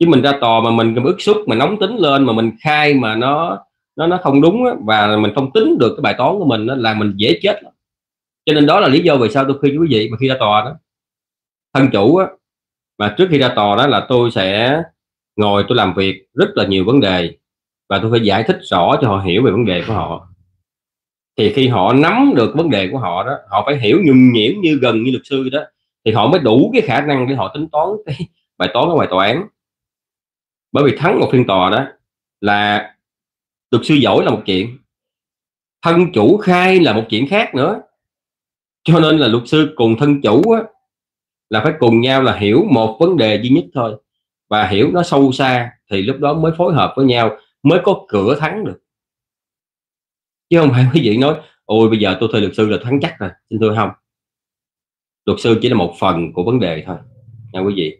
A: Chứ mình ra tòa mà mình bức xúc mà nóng tính lên mà mình khai mà nó không đúng á, và mình không tính được cái bài toán của mình á, là mình dễ chết lắm. Cho nên đó là lý do vì sao tôi khuyên quý vị mà khi ra tòa đó, thân chủ á, mà trước khi ra tòa đó là tôi sẽ ngồi tôi làm việc rất là nhiều vấn đề, và tôi phải giải thích rõ cho họ hiểu về vấn đề của họ. Thì khi họ nắm được vấn đề của họ đó, họ phải hiểu nhuần nhuyễn như gần như luật sư đó, thì họ mới đủ cái khả năng để họ tính toán cái bài toán ở ngoài tòa án. Bởi vì thắng một phiên tòa đó là luật sư giỏi là một chuyện, thân chủ khai là một chuyện khác nữa. Cho nên là luật sư cùng thân chủ á, là phải cùng nhau là hiểu một vấn đề duy nhất thôi, và hiểu nó sâu xa thì lúc đó mới phối hợp với nhau, mới có cửa thắng được. Chứ không phải quý vị nói ôi bây giờ tôi thuê luật sư là thắng chắc rồi, xin thưa không, luật sư chỉ là một phần của vấn đề thôi nha quý vị.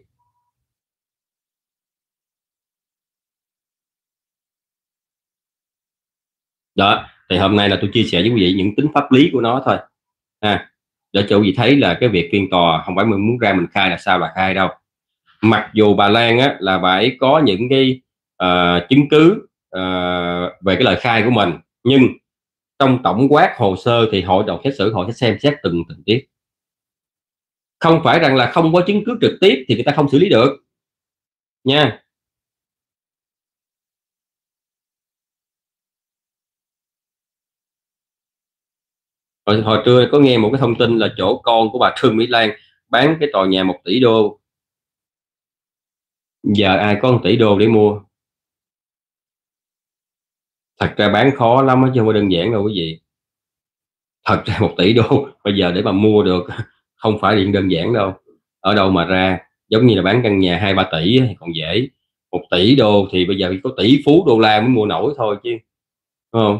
A: Đó thì hôm nay là tôi chia sẻ với quý vị những tính pháp lý của nó thôi ha, để cho quý vị thấy là cái việc phiên tòa không phải mình muốn ra mình khai là sao là khai đâu. Mặc dù bà Lan á, là bà ấy có những cái chứng cứ về cái lời khai của mình, nhưng trong tổng quát hồ sơ thì hội đồng xét xử họ sẽ xem xét từng tình tiết, không phải rằng là không có chứng cứ trực tiếp thì người ta không xử lý được nha. Hồi trưa có nghe một cái thông tin là chỗ con của bà Trương Mỹ Lan bán cái tòa nhà 1 tỷ đô, giờ ai có 1 tỷ đô để mua. Thật ra bán khó lắm chứ không có đơn giản đâu quý vị. Thật ra 1 tỷ đô bây giờ để mà mua được không phải điện đơn giản đâu, ở đâu mà ra. Giống như là bán căn nhà 2-3 tỷ thì còn dễ, 1 tỷ đô thì bây giờ có tỷ phú đô la mới mua nổi thôi chứ, đúng không?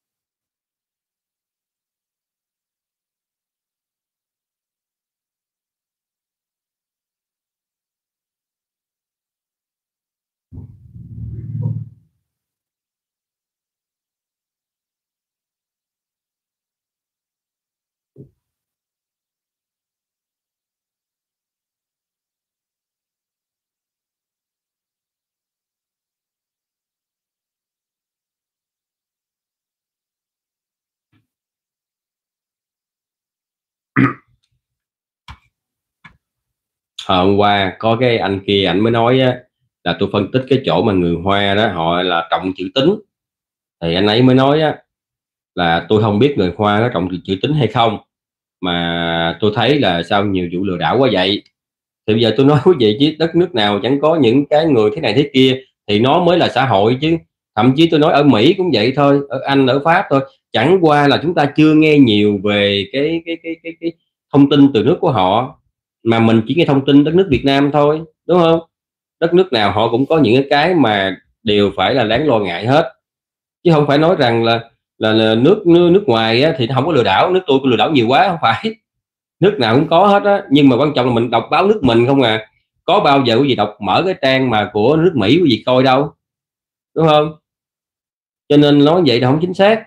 A: Hôm qua có cái anh kia ảnh mới nói á, là tôi phân tích cái chỗ mà người Hoa đó họ là trọng chữ tín, thì anh ấy mới nói á, là tôi không biết người Hoa có trọng chữ tín hay không, mà tôi thấy là sao nhiều vụ lừa đảo quá vậy. Thì bây giờ tôi nói quý vị, chứ đất nước nào chẳng có những cái người thế này thế kia thì nó mới là xã hội chứ. Thậm chí tôi nói ở Mỹ cũng vậy thôi, ở Anh ở Pháp thôi, chẳng qua là chúng ta chưa nghe nhiều về cái thông tin từ nước của họ, mà mình chỉ nghe thông tin đất nước Việt Nam thôi, đúng không? Đất nước nào họ cũng có những cái mà đều phải là đáng lo ngại hết, chứ không phải nói rằng là nước ngoài á, thì nó không có lừa đảo, nước tôi có lừa đảo nhiều quá, không phải. Nước nào cũng có hết á, nhưng mà quan trọng là mình đọc báo nước mình không à. Có bao giờ quý vị đọc mở cái trang mà của nước Mỹ quý vị coi đâu, đúng không? Cho nên nói vậy là không chính xác.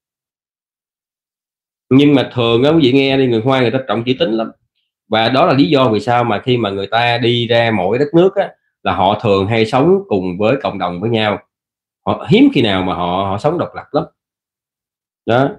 A: Nhưng mà thường á quý vị nghe đi, người Hoa người ta trọng chữ tín lắm, và đó là lý do vì sao mà khi mà người ta đi ra mỗi đất nước á, là họ thường hay sống cùng với cộng đồng với nhau, họ hiếm khi nào mà họ sống độc lập lắm. Đó.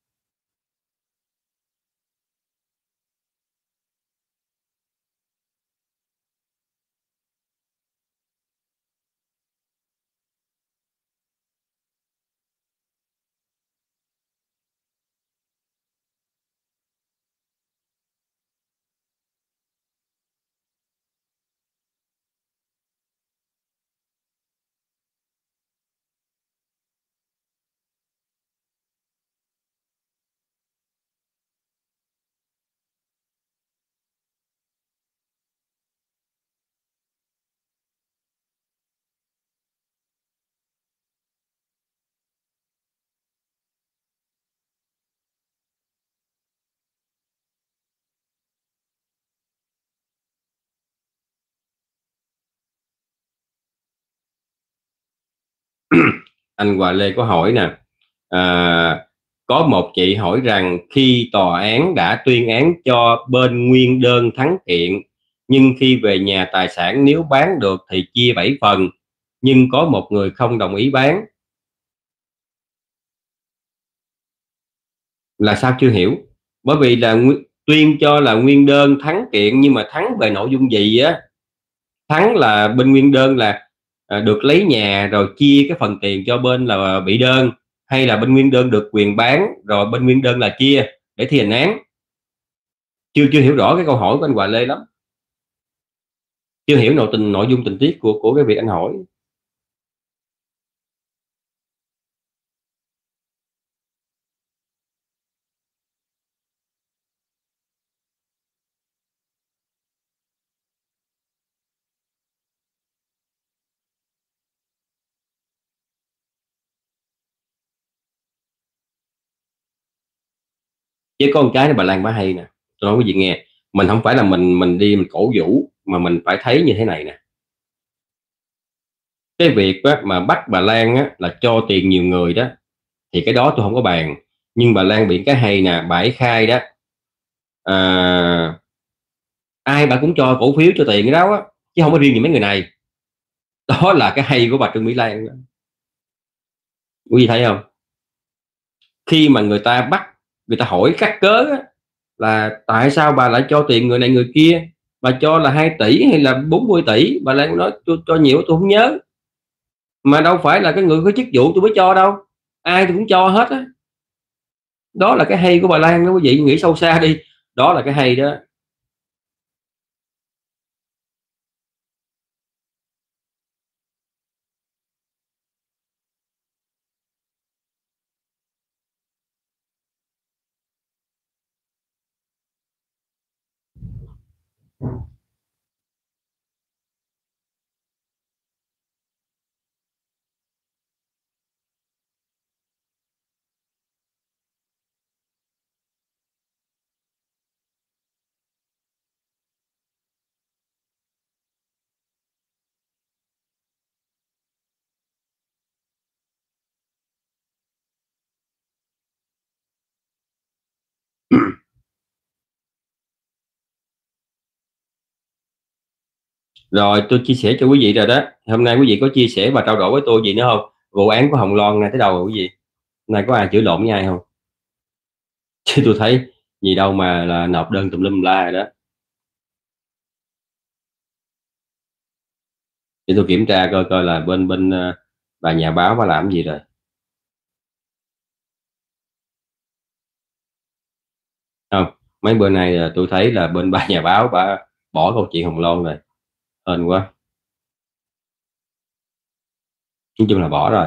A: Anh Hòa Lê có hỏi nè, à, có một chị hỏi rằng khi tòa án đã tuyên án cho bên nguyên đơn thắng kiện nhưng khi về nhà tài sản nếu bán được thì chia 7 phần, nhưng có một người không đồng ý bán. Là sao chưa hiểu? Bởi vì là tuyên cho là nguyên đơn thắng kiện, nhưng mà thắng về nội dung gì á? Thắng là bên nguyên đơn là được lấy nhà rồi chia cái phần tiền cho bên là bị đơn, hay là bên nguyên đơn được quyền bán rồi bên nguyên đơn là chia để thi hành án? Chưa chưa hiểu rõ cái câu hỏi của anh Hoài Lê lắm, chưa hiểu nội dung tình tiết của cái việc anh hỏi. Chứ có một cái này bà Lan bả hay nè, tôi nói quý vị nghe, mình không phải là mình đi mình cổ vũ, mà mình phải thấy như thế này nè. Cái việc á, mà bắt bà Lan á, là cho tiền nhiều người đó, thì cái đó tôi không có bàn. Nhưng bà Lan bị cái hay nè, bà ấy khai đó, à, ai bà cũng cho cổ phiếu cho tiền cái đó á, chứ không có riêng gì mấy người này. Đó là cái hay của bà Trương Mỹ Lan đó. Quý vị thấy không? Khi mà người ta bắt, người ta hỏi cắt cớ á, là tại sao bà lại cho tiền người này người kia, bà cho là 2 tỷ hay là 40 tỷ, bà Lan nói tôi cho nhiều tôi không nhớ, mà đâu phải là cái người có chức vụ tôi mới cho đâu, ai tôi cũng cho hết á. Đó là cái hay của bà Lan đó, quý vị nghĩ sâu xa đi, đó là cái hay đó. Rồi tôi chia sẻ cho quý vị rồi đó, hôm nay quý vị có chia sẻ và trao đổi với tôi gì nữa không? Vụ án của Hồng Loan ngay tới đầu rồi quý vị, hôm nay có ai chửi lộn với ai không? Chứ tôi thấy gì đâu mà là nộp đơn tùm lum la rồi đó. Để tôi kiểm tra coi coi là bên bên bà nhà báo bà làm gì rồi. Không, mấy bữa nay là tôi thấy là bên bà nhà báo bà bỏ câu chuyện Hồng Loan rồi, hên quá. Nói chung là bỏ rồi.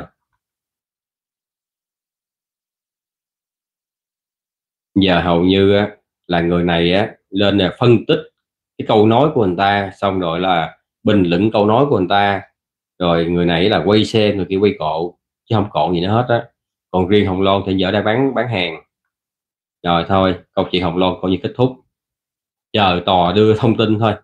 A: Giờ hầu như á, là người này á lên là phân tích cái câu nói của người ta, xong rồi là bình luận câu nói của người ta, rồi người này là quay xe, người kia quay cộ, chứ không còn gì nữa hết á. Còn riêng Hồng Loan thì giờ đang bán hàng. Rồi thôi, câu chuyện Hồng Loan coi như kết thúc, chờ tòa đưa thông tin thôi.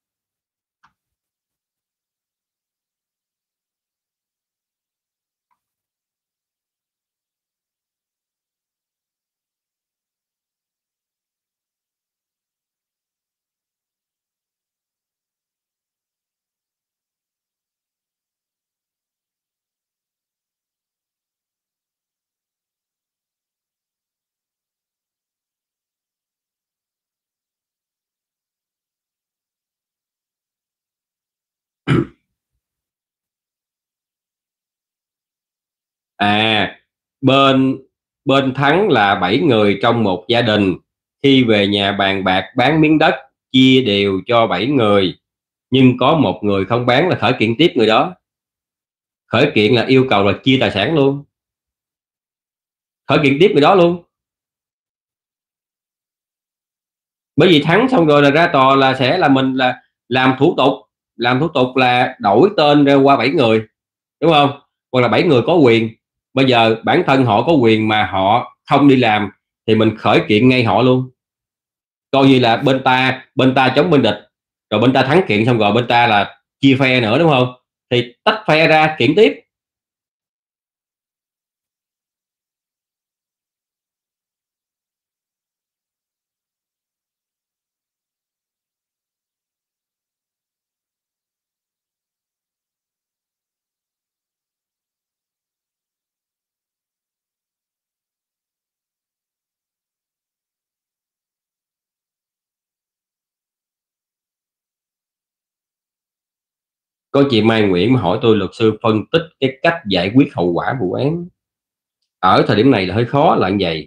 A: À, bên bên Thắng là 7 người trong một gia đình, khi về nhà bàn bạc bán miếng đất, chia đều cho 7 người, nhưng có một người không bán là khởi kiện tiếp người đó. Khởi kiện là yêu cầu là chia tài sản luôn, khởi kiện tiếp người đó luôn. Bởi vì thắng xong rồi là ra tòa là sẽ là mình là làm thủ tục, làm thủ tục là đổi tên ra qua 7 người, đúng không? Hoặc là 7 người có quyền. Bây giờ bản thân họ có quyền mà họ không đi làm thì mình khởi kiện ngay họ luôn, coi như là bên ta chống bên địch, rồi bên ta thắng kiện xong rồi bên ta là chia phe nữa, đúng không? Thì tách phe ra kiện tiếp. Có chị Mai Nguyễn mà hỏi tôi luật sư phân tích cái cách giải quyết hậu quả vụ án ở thời điểm này là hơi khó, là như vậy.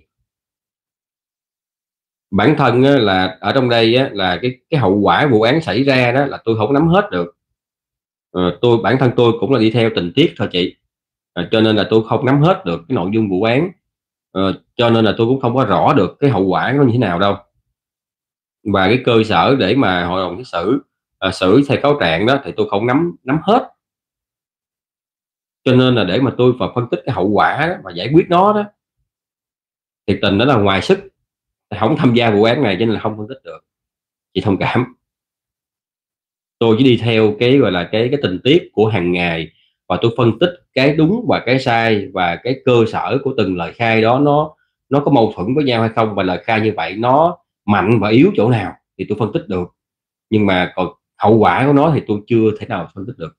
A: Bản thân á, là ở trong đây á, là cái hậu quả vụ án xảy ra đó là tôi không nắm hết được. Tôi bản thân tôi cũng là đi theo tình tiết thôi chị. Cho nên là tôi không nắm hết được cái nội dung vụ án. Cho nên là tôi cũng không có rõ được cái hậu quả nó như thế nào đâu, và cái cơ sở để mà hội đồng xét xử xử theo cáo trạng đó thì tôi không nắm nắm hết. Cho nên là để mà tôi vào phân tích cái hậu quả đó, và giải quyết nó đó, thiệt tình đó là ngoài sức, không tham gia vụ án này cho nên là không phân tích được, chị thông cảm. Tôi chỉ đi theo cái gọi là cái tình tiết của hàng ngày, và tôi phân tích cái đúng và cái sai, và cái cơ sở của từng lời khai đó nó có mâu thuẫn với nhau hay không, và lời khai như vậy nó mạnh và yếu chỗ nào thì tôi phân tích được. Nhưng mà còn hậu quả của nó thì tôi chưa thể nào phân tích được.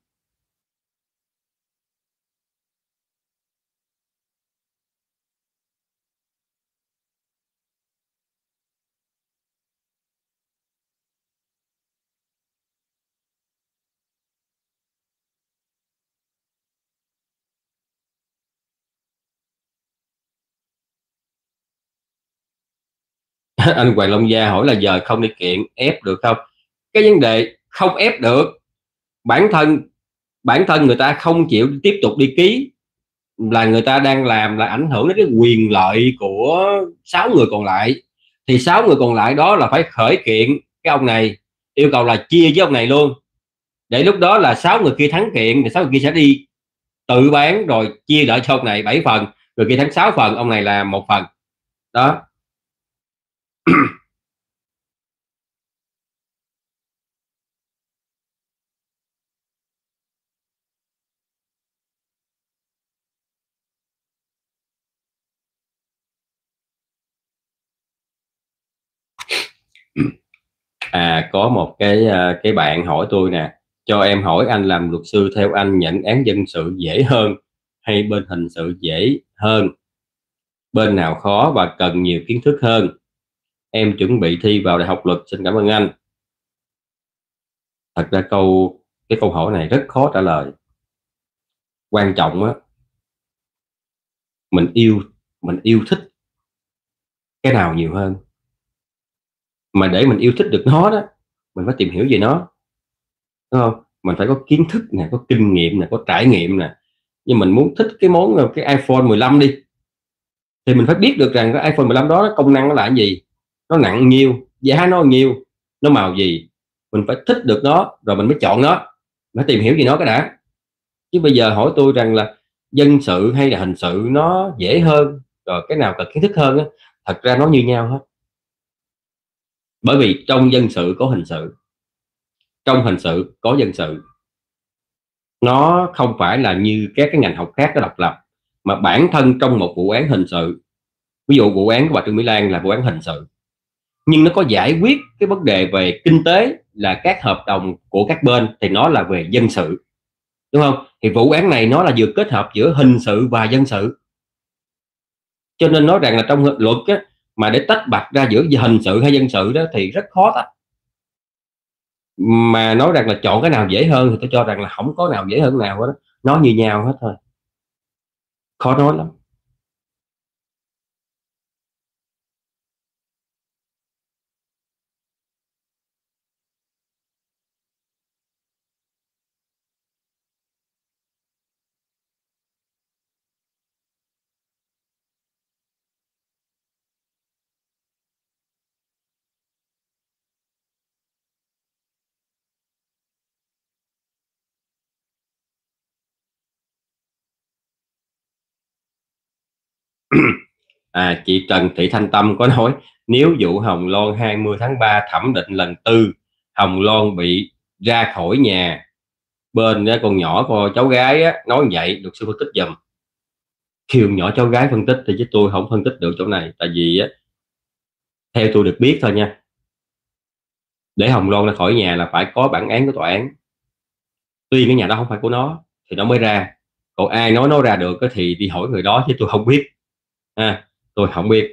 A: Anh Hoàng Long Gia hỏi là giờ không đi kiện ép được không? Cái vấn đề không ép được. Bản thân bản thân người ta không chịu tiếp tục đi ký là người ta đang làm là ảnh hưởng đến cái quyền lợi của 6 người còn lại. Thì 6 người còn lại đó là phải khởi kiện cái ông này, yêu cầu là chia với ông này luôn, để lúc đó là 6 người kia thắng kiện thì 6 người kia sẽ đi tự bán rồi chia đỡ cho ông này 7 phần, người kia thắng 6 phần, ông này là 1 phần đó. Có một cái bạn hỏi tôi nè: cho em hỏi anh, làm luật sư theo anh nhận án dân sự dễ hơn hay bên hình sự dễ hơn, bên nào khó và cần nhiều kiến thức hơn, em chuẩn bị thi vào đại học luật, xin cảm ơn anh. Thật ra cái câu hỏi này rất khó trả lời. Quan trọng á, mình yêu mình yêu thích cái nào nhiều hơn. Mà để mình yêu thích được nó đó, mình phải tìm hiểu về nó, đúng không? Mình phải có kiến thức nè, có kinh nghiệm nè, có trải nghiệm nè. Nhưng mình muốn thích cái cái iPhone 15 đi, thì mình phải biết được rằng cái iPhone 15 đó công năng nó là cái gì, nó nặng nhiêu, giá nó nhiêu, nó màu gì. Mình phải thích được nó rồi mình mới chọn nó, phải tìm hiểu gì nó cái đã. Chứ bây giờ hỏi tôi rằng là dân sự hay là hình sự nó dễ hơn, rồi cái nào cần kiến thức hơn á, thật ra nó như nhau hết. Bởi vì trong dân sự có hình sự, trong hình sự có dân sự, nó không phải là như các cái ngành học khác nó độc lập. Mà bản thân trong một vụ án hình sự, ví dụ vụ án của bà Trương Mỹ Lan là vụ án hình sự, nhưng nó có giải quyết cái vấn đề về kinh tế là các hợp đồng của các bên, thì nó là về dân sự, đúng không? Thì vụ án này nó là vừa kết hợp giữa hình sự và dân sự. Cho nên nói rằng là trong luật á, mà để tách bạch ra giữa hình sự hay dân sự đó thì rất khó tách. Mà nói rằng là chọn cái nào dễ hơn thì tôi cho rằng là không có nào dễ hơn nào hết, nó như nhau hết thôi, khó nói lắm. Chị Trần Thị Thanh Tâm có nói: nếu vụ Hồng Loan 20 tháng 3 thẩm định lần tư, Hồng Loan bị ra khỏi nhà, bên á, con nhỏ con cháu gái á, nói như vậy, luật sư phân tích giùm. Kêu nhỏ cháu gái phân tích thì chứ tôi không phân tích được chỗ này. Tại vì á, theo tôi được biết thôi nha, để Hồng Loan ra khỏi nhà là phải có bản án của tòa án, tuy cái nhà đó không phải của nó thì nó mới ra. Còn ai nói nó ra được thì đi hỏi người đó, chứ tôi không biết. Tôi không biết.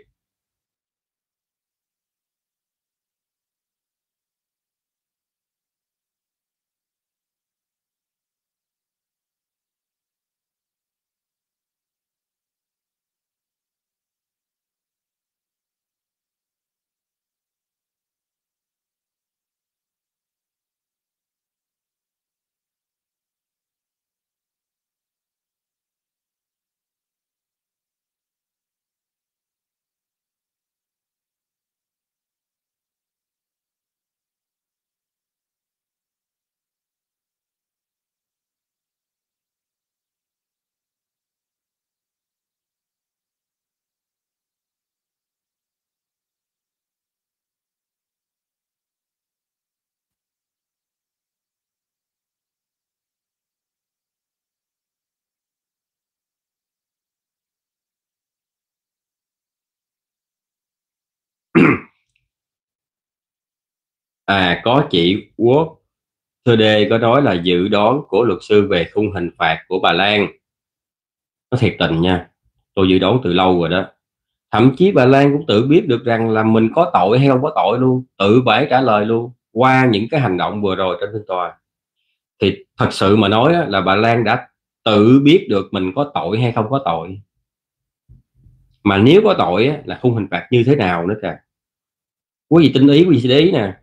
A: Có chị Quốc Thơ Đê có nói là dự đoán của luật sư về khung hình phạt của bà Lan. Nó thiệt tình nha, tôi dự đoán từ lâu rồi đó. Thậm chí bà Lan cũng tự biết được rằng là mình có tội hay không có tội luôn, tự bà ấy trả lời luôn qua những cái hành động vừa rồi trên phiên tòa. Thì thật sự mà nói á, là bà Lan đã tự biết được mình có tội hay không có tội, mà nếu có tội á, là khung hình phạt như thế nào nữa kìa. Quý vị tinh ý, quý vị sẽ để ý nè.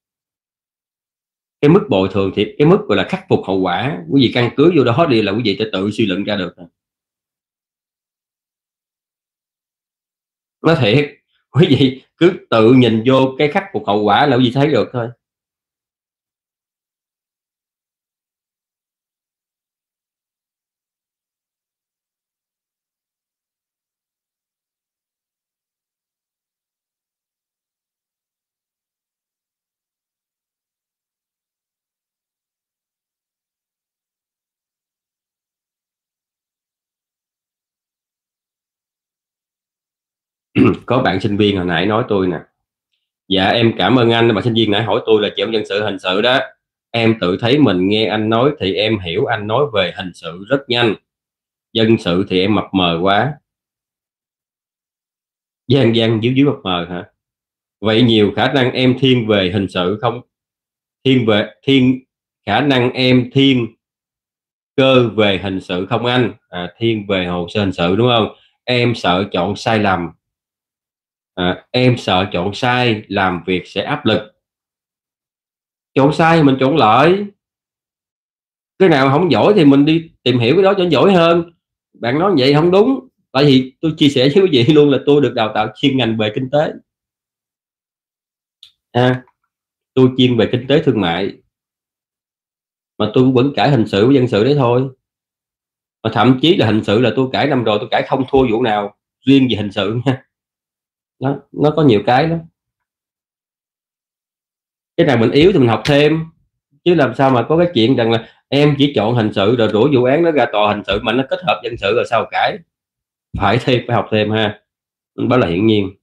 A: Cái mức bồi thường thì cái mức gọi là khắc phục hậu quả, quý vị căn cứ vô đó đi là quý vị sẽ tự suy luận ra được. Nói thiệt, quý vị cứ tự nhìn vô cái khắc phục hậu quả là quý vị thấy được thôi. Có bạn sinh viên hồi nãy nói tôi nè: dạ em cảm ơn anh. Bạn sinh viên nãy hỏi tôi là chuyện dân sự hình sự đó, em tự thấy mình nghe anh nói thì em hiểu anh nói về hình sự rất nhanh, dân sự thì em mập mờ quá. Gian gian díu díu mập mờ hả? Vậy nhiều khả năng em thiên về hình sự không? Thiên khả năng em thiên cơ về hình sự không anh? Thiên về hồ sơ hình sự đúng không? Em sợ chọn sai lầm. Em sợ chọn sai làm việc sẽ áp lực. Chọn sai thì mình chọn lợi, cái nào không giỏi thì mình đi tìm hiểu cái đó cho giỏi hơn. Bạn nói vậy không đúng, tại vì tôi chia sẻ với quý vị luôn là tôi được đào tạo chuyên ngành về kinh tế. à, tôi chuyên về kinh tế thương mại, mà tôi cũng vẫn cãi hình sự với dân sự đấy thôi. Mà thậm chí là hình sự là tôi cãi năm rồi, tôi cãi không thua vụ nào riêng về hình sự nha. Nó có nhiều cái lắm, cái nào mình yếu thì mình học thêm, chứ làm sao mà có cái chuyện rằng là em chỉ chọn hình sự rồi đuổi vụ án nó ra tòa hình sự mà nó kết hợp dân sự rồi sao cãi. Phải học thêm ha, đó là hiển nhiên.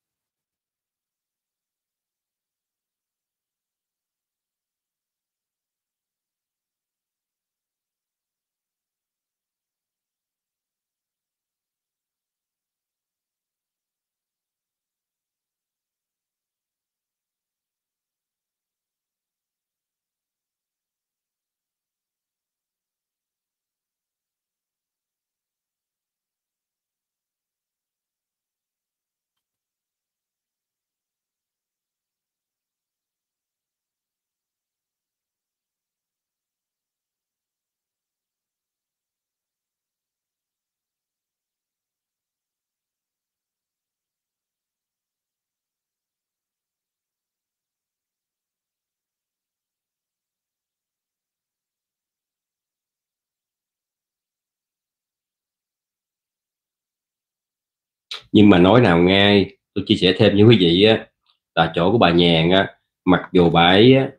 A: Nhưng mà nói nào ngay, tôi chia sẻ thêm với quý vị á, là chỗ của bà Nhàn á, mặc dù bà ấy á,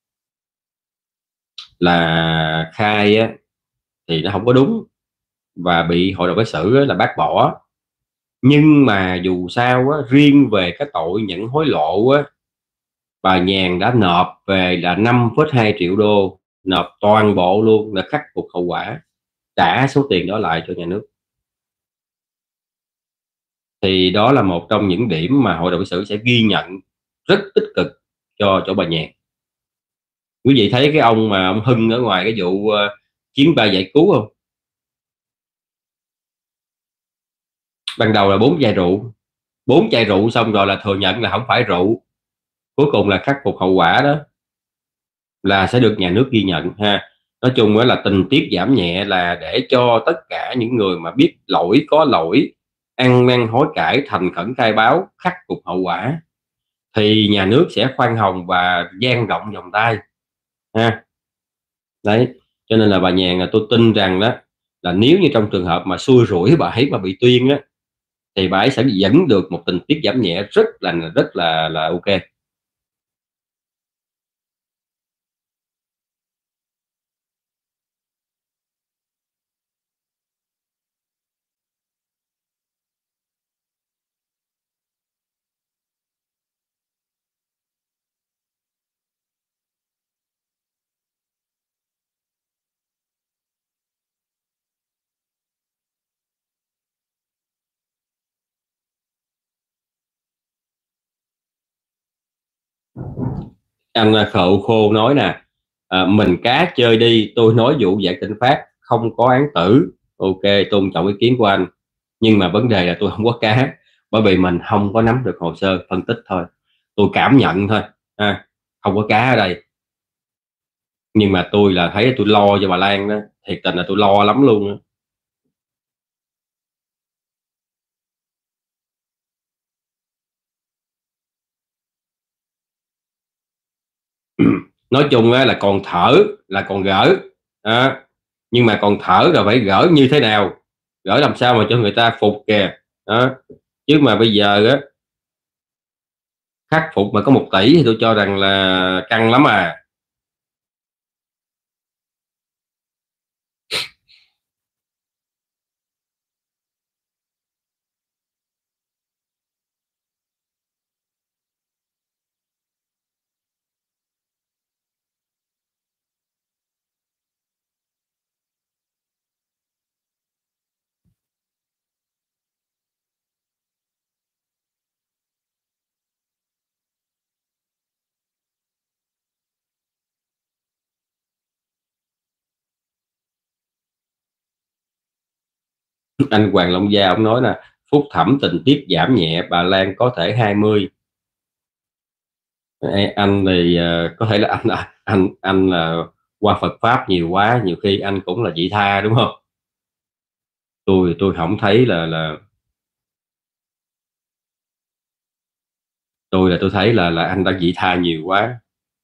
A: là khai á, thì nó không có đúng và bị hội đồng xét xử á, là bác bỏ. Nhưng mà dù sao á, riêng về cái tội nhận hối lộ á, bà Nhàn đã nộp về là 5,2 triệu đô, nộp toàn bộ luôn là khắc phục hậu quả, trả số tiền đó lại cho nhà nước. Thì đó là một trong những điểm mà hội đồng xét xử sẽ ghi nhận rất tích cực cho chỗ bà Nhàn. Quý vị thấy cái ông mà ông Hưng ở ngoài cái vụ chuyến bay giải cứu không? Ban đầu là 4 chai rượu, 4 chai rượu xong rồi là thừa nhận là không phải rượu, cuối cùng là khắc phục hậu quả đó, là sẽ được nhà nước ghi nhận ha. Nói chung là tình tiết giảm nhẹ là để cho tất cả những người mà biết lỗi có lỗi, ăn năn hối cải, thành khẩn khai báo, khắc phục hậu quả, thì nhà nước sẽ khoan hồng và dang rộng vòng tay ha. Đấy, cho nên là bà Nhàn là tôi tin rằng đó, là nếu như trong trường hợp mà xui rủi bà ấy mà bị tuyên á, thì bà ấy sẽ dẫn được một tình tiết giảm nhẹ rất là ok. Anh Khậu Khô nói nè, mình cá chơi đi, tôi nói vụ Vạn Thịnh Phát không có án tử. Ok, tôn trọng ý kiến của anh, nhưng mà vấn đề là tôi không có cá, bởi vì mình không có nắm được hồ sơ phân tích thôi, tôi cảm nhận thôi. Không có cá ở đây, nhưng mà tôi là thấy tôi lo cho bà Lan đó, thiệt tình là tôi lo lắm luôn á. Nói chung á, là còn thở là còn gỡ đó. Nhưng mà còn thở rồi phải gỡ như thế nào, gỡ làm sao mà cho người ta phục kìa đó. Chứ mà bây giờ á, khắc phục mà có 1 tỷ thì tôi cho rằng là căng lắm à. Anh Hoàng Long Gia ông nói là phúc thẩm tình tiết giảm nhẹ, bà Lan có thể 20. Anh thì có thể là anh là qua Phật pháp nhiều quá, nhiều khi anh cũng là vị tha đúng không. Tôi không thấy là tôi thấy là anh đã vị tha nhiều quá.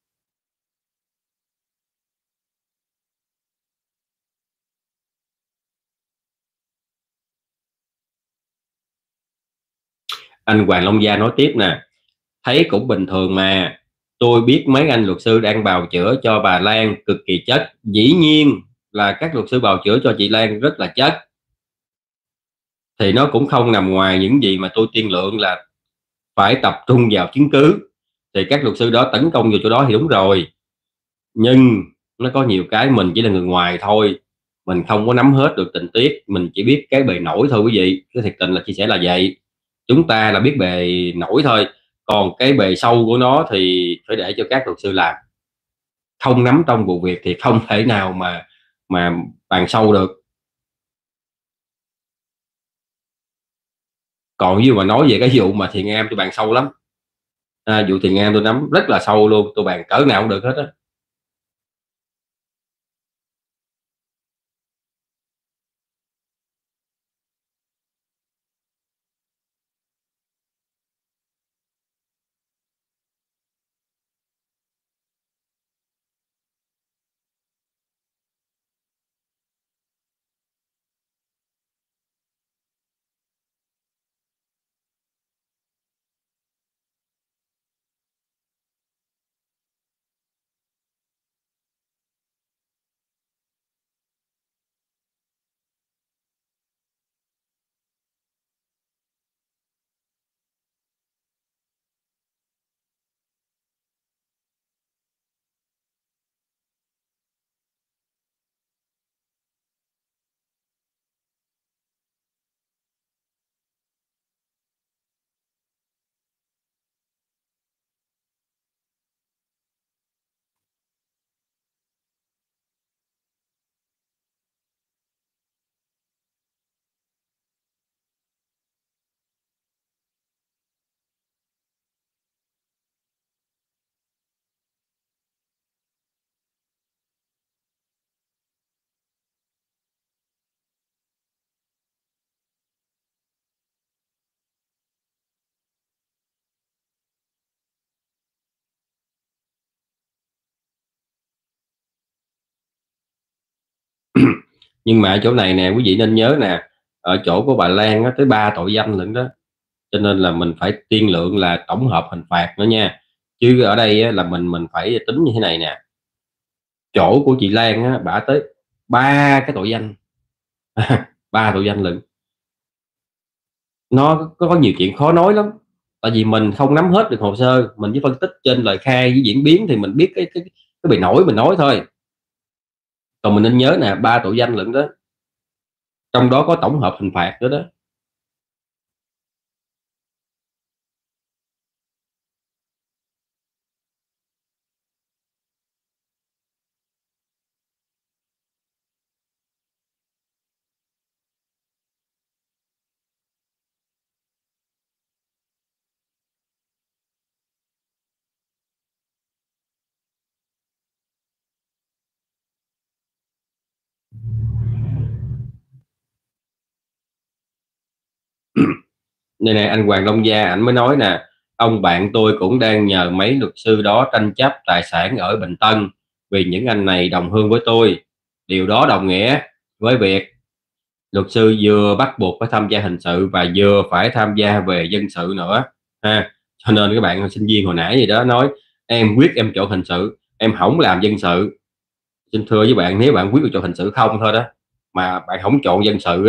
A: Anh Hoàng Long Gia nói tiếp nè, thấy cũng bình thường mà, tôi biết mấy anh luật sư đang bào chữa cho bà Lan cực kỳ chất, dĩ nhiên là các luật sư bào chữa cho chị Lan rất là chất, thì nó cũng không nằm ngoài những gì mà tôi tiên lượng là phải tập trung vào chứng cứ. Thì các luật sư đó tấn công vào chỗ đó thì đúng rồi, nhưng nó có nhiều cái mình chỉ là người ngoài thôi, mình không có nắm hết được tình tiết, mình chỉ biết cái bề nổi thôi quý vị, cái thiệt tình là chia sẻ là vậy. Chúng ta là biết bề nổi thôi, còn cái bề sâu của nó thì phải để cho các luật sư làm. Không nắm trong vụ việc thì không thể nào mà bàn sâu được. Còn như mà nói về cái vụ mà Thiện Am tôi bàn sâu lắm. Vụ Thiện Am tôi nắm rất là sâu luôn, tôi bàn cỡ nào cũng được hết á. Nhưng mà ở chỗ này nè quý vị nên nhớ nè, ở chỗ của bà Lan á, tới 3 tội danh lận đó, cho nên là mình phải tiên lượng là tổng hợp hình phạt nữa nha. Chứ ở đây á, là mình phải tính như thế này nè, chỗ của chị Lan á, bả tới 3 cái tội danh. 3 tội danh lận. Nó có nhiều chuyện khó nói lắm, tại vì mình không nắm hết được hồ sơ, mình chỉ phân tích trên lời khai với diễn biến thì mình biết cái bề nổi mình nói thôi. Còn mình nên nhớ nè, 3 tội danh lận đó, trong đó có tổng hợp hình phạt nữa đó. Đây này, anh Hoàng Long Gia ảnh mới nói nè: ông bạn tôi cũng đang nhờ mấy luật sư đó tranh chấp tài sản ở Bình Tân vì những anh này đồng hương với tôi. Điều đó đồng nghĩa với việc luật sư vừa bắt buộc phải tham gia hình sự và vừa phải tham gia về dân sự nữa ha. Cho nên các bạn sinh viên hồi nãy gì đó nói em quyết em chọn hình sự, em không làm dân sự. Xin thưa với bạn, nếu bạn quyết chọn hình sự không thôi đó mà bạn không chọn dân sự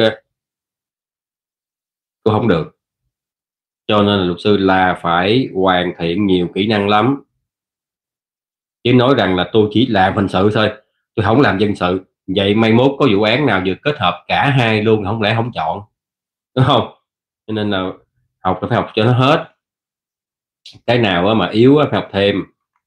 A: cũng không được. Cho nên là luật sư là phải hoàn thiện nhiều kỹ năng lắm, chứ nói rằng là tôi chỉ làm hình sự thôi, tôi không làm dân sự, vậy mai mốt có vụ án nào vừa kết hợp cả hai luôn không lẽ không chọn, đúng không? Cho nên là học là phải học cho nó hết, cái nào mà yếu phải học thêm.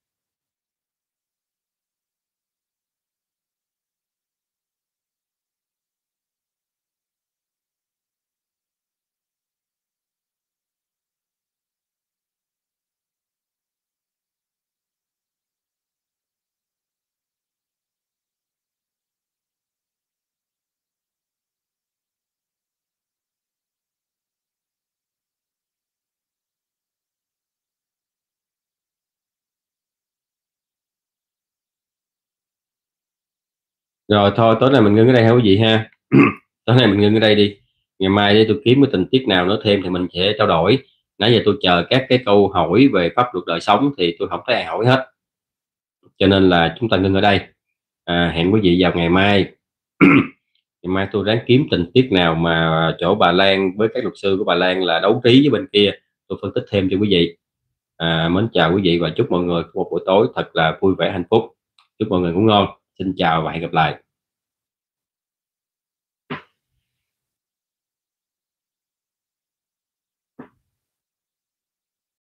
A: Rồi thôi tối nay mình ngưng ở đây hả quý vị ha. Tối nay mình ngưng ở đây đi, ngày mai để tôi kiếm cái tình tiết nào nữa thêm thì mình sẽ trao đổi. Nãy giờ tôi chờ các cái câu hỏi về pháp luật đời sống thì tôi không thấy ai hỏi hết, cho nên là chúng ta ngưng ở đây. Hẹn quý vị vào ngày mai. Ngày mai tôi ráng kiếm tình tiết nào mà chỗ bà Lan với các luật sư của bà Lan là đấu trí với bên kia, tôi phân tích thêm cho quý vị. Mến chào quý vị và chúc mọi người có một buổi tối thật là vui vẻ hạnh phúc. Chúc mọi người ngủ ngon. Xin chào và hẹn gặp lại.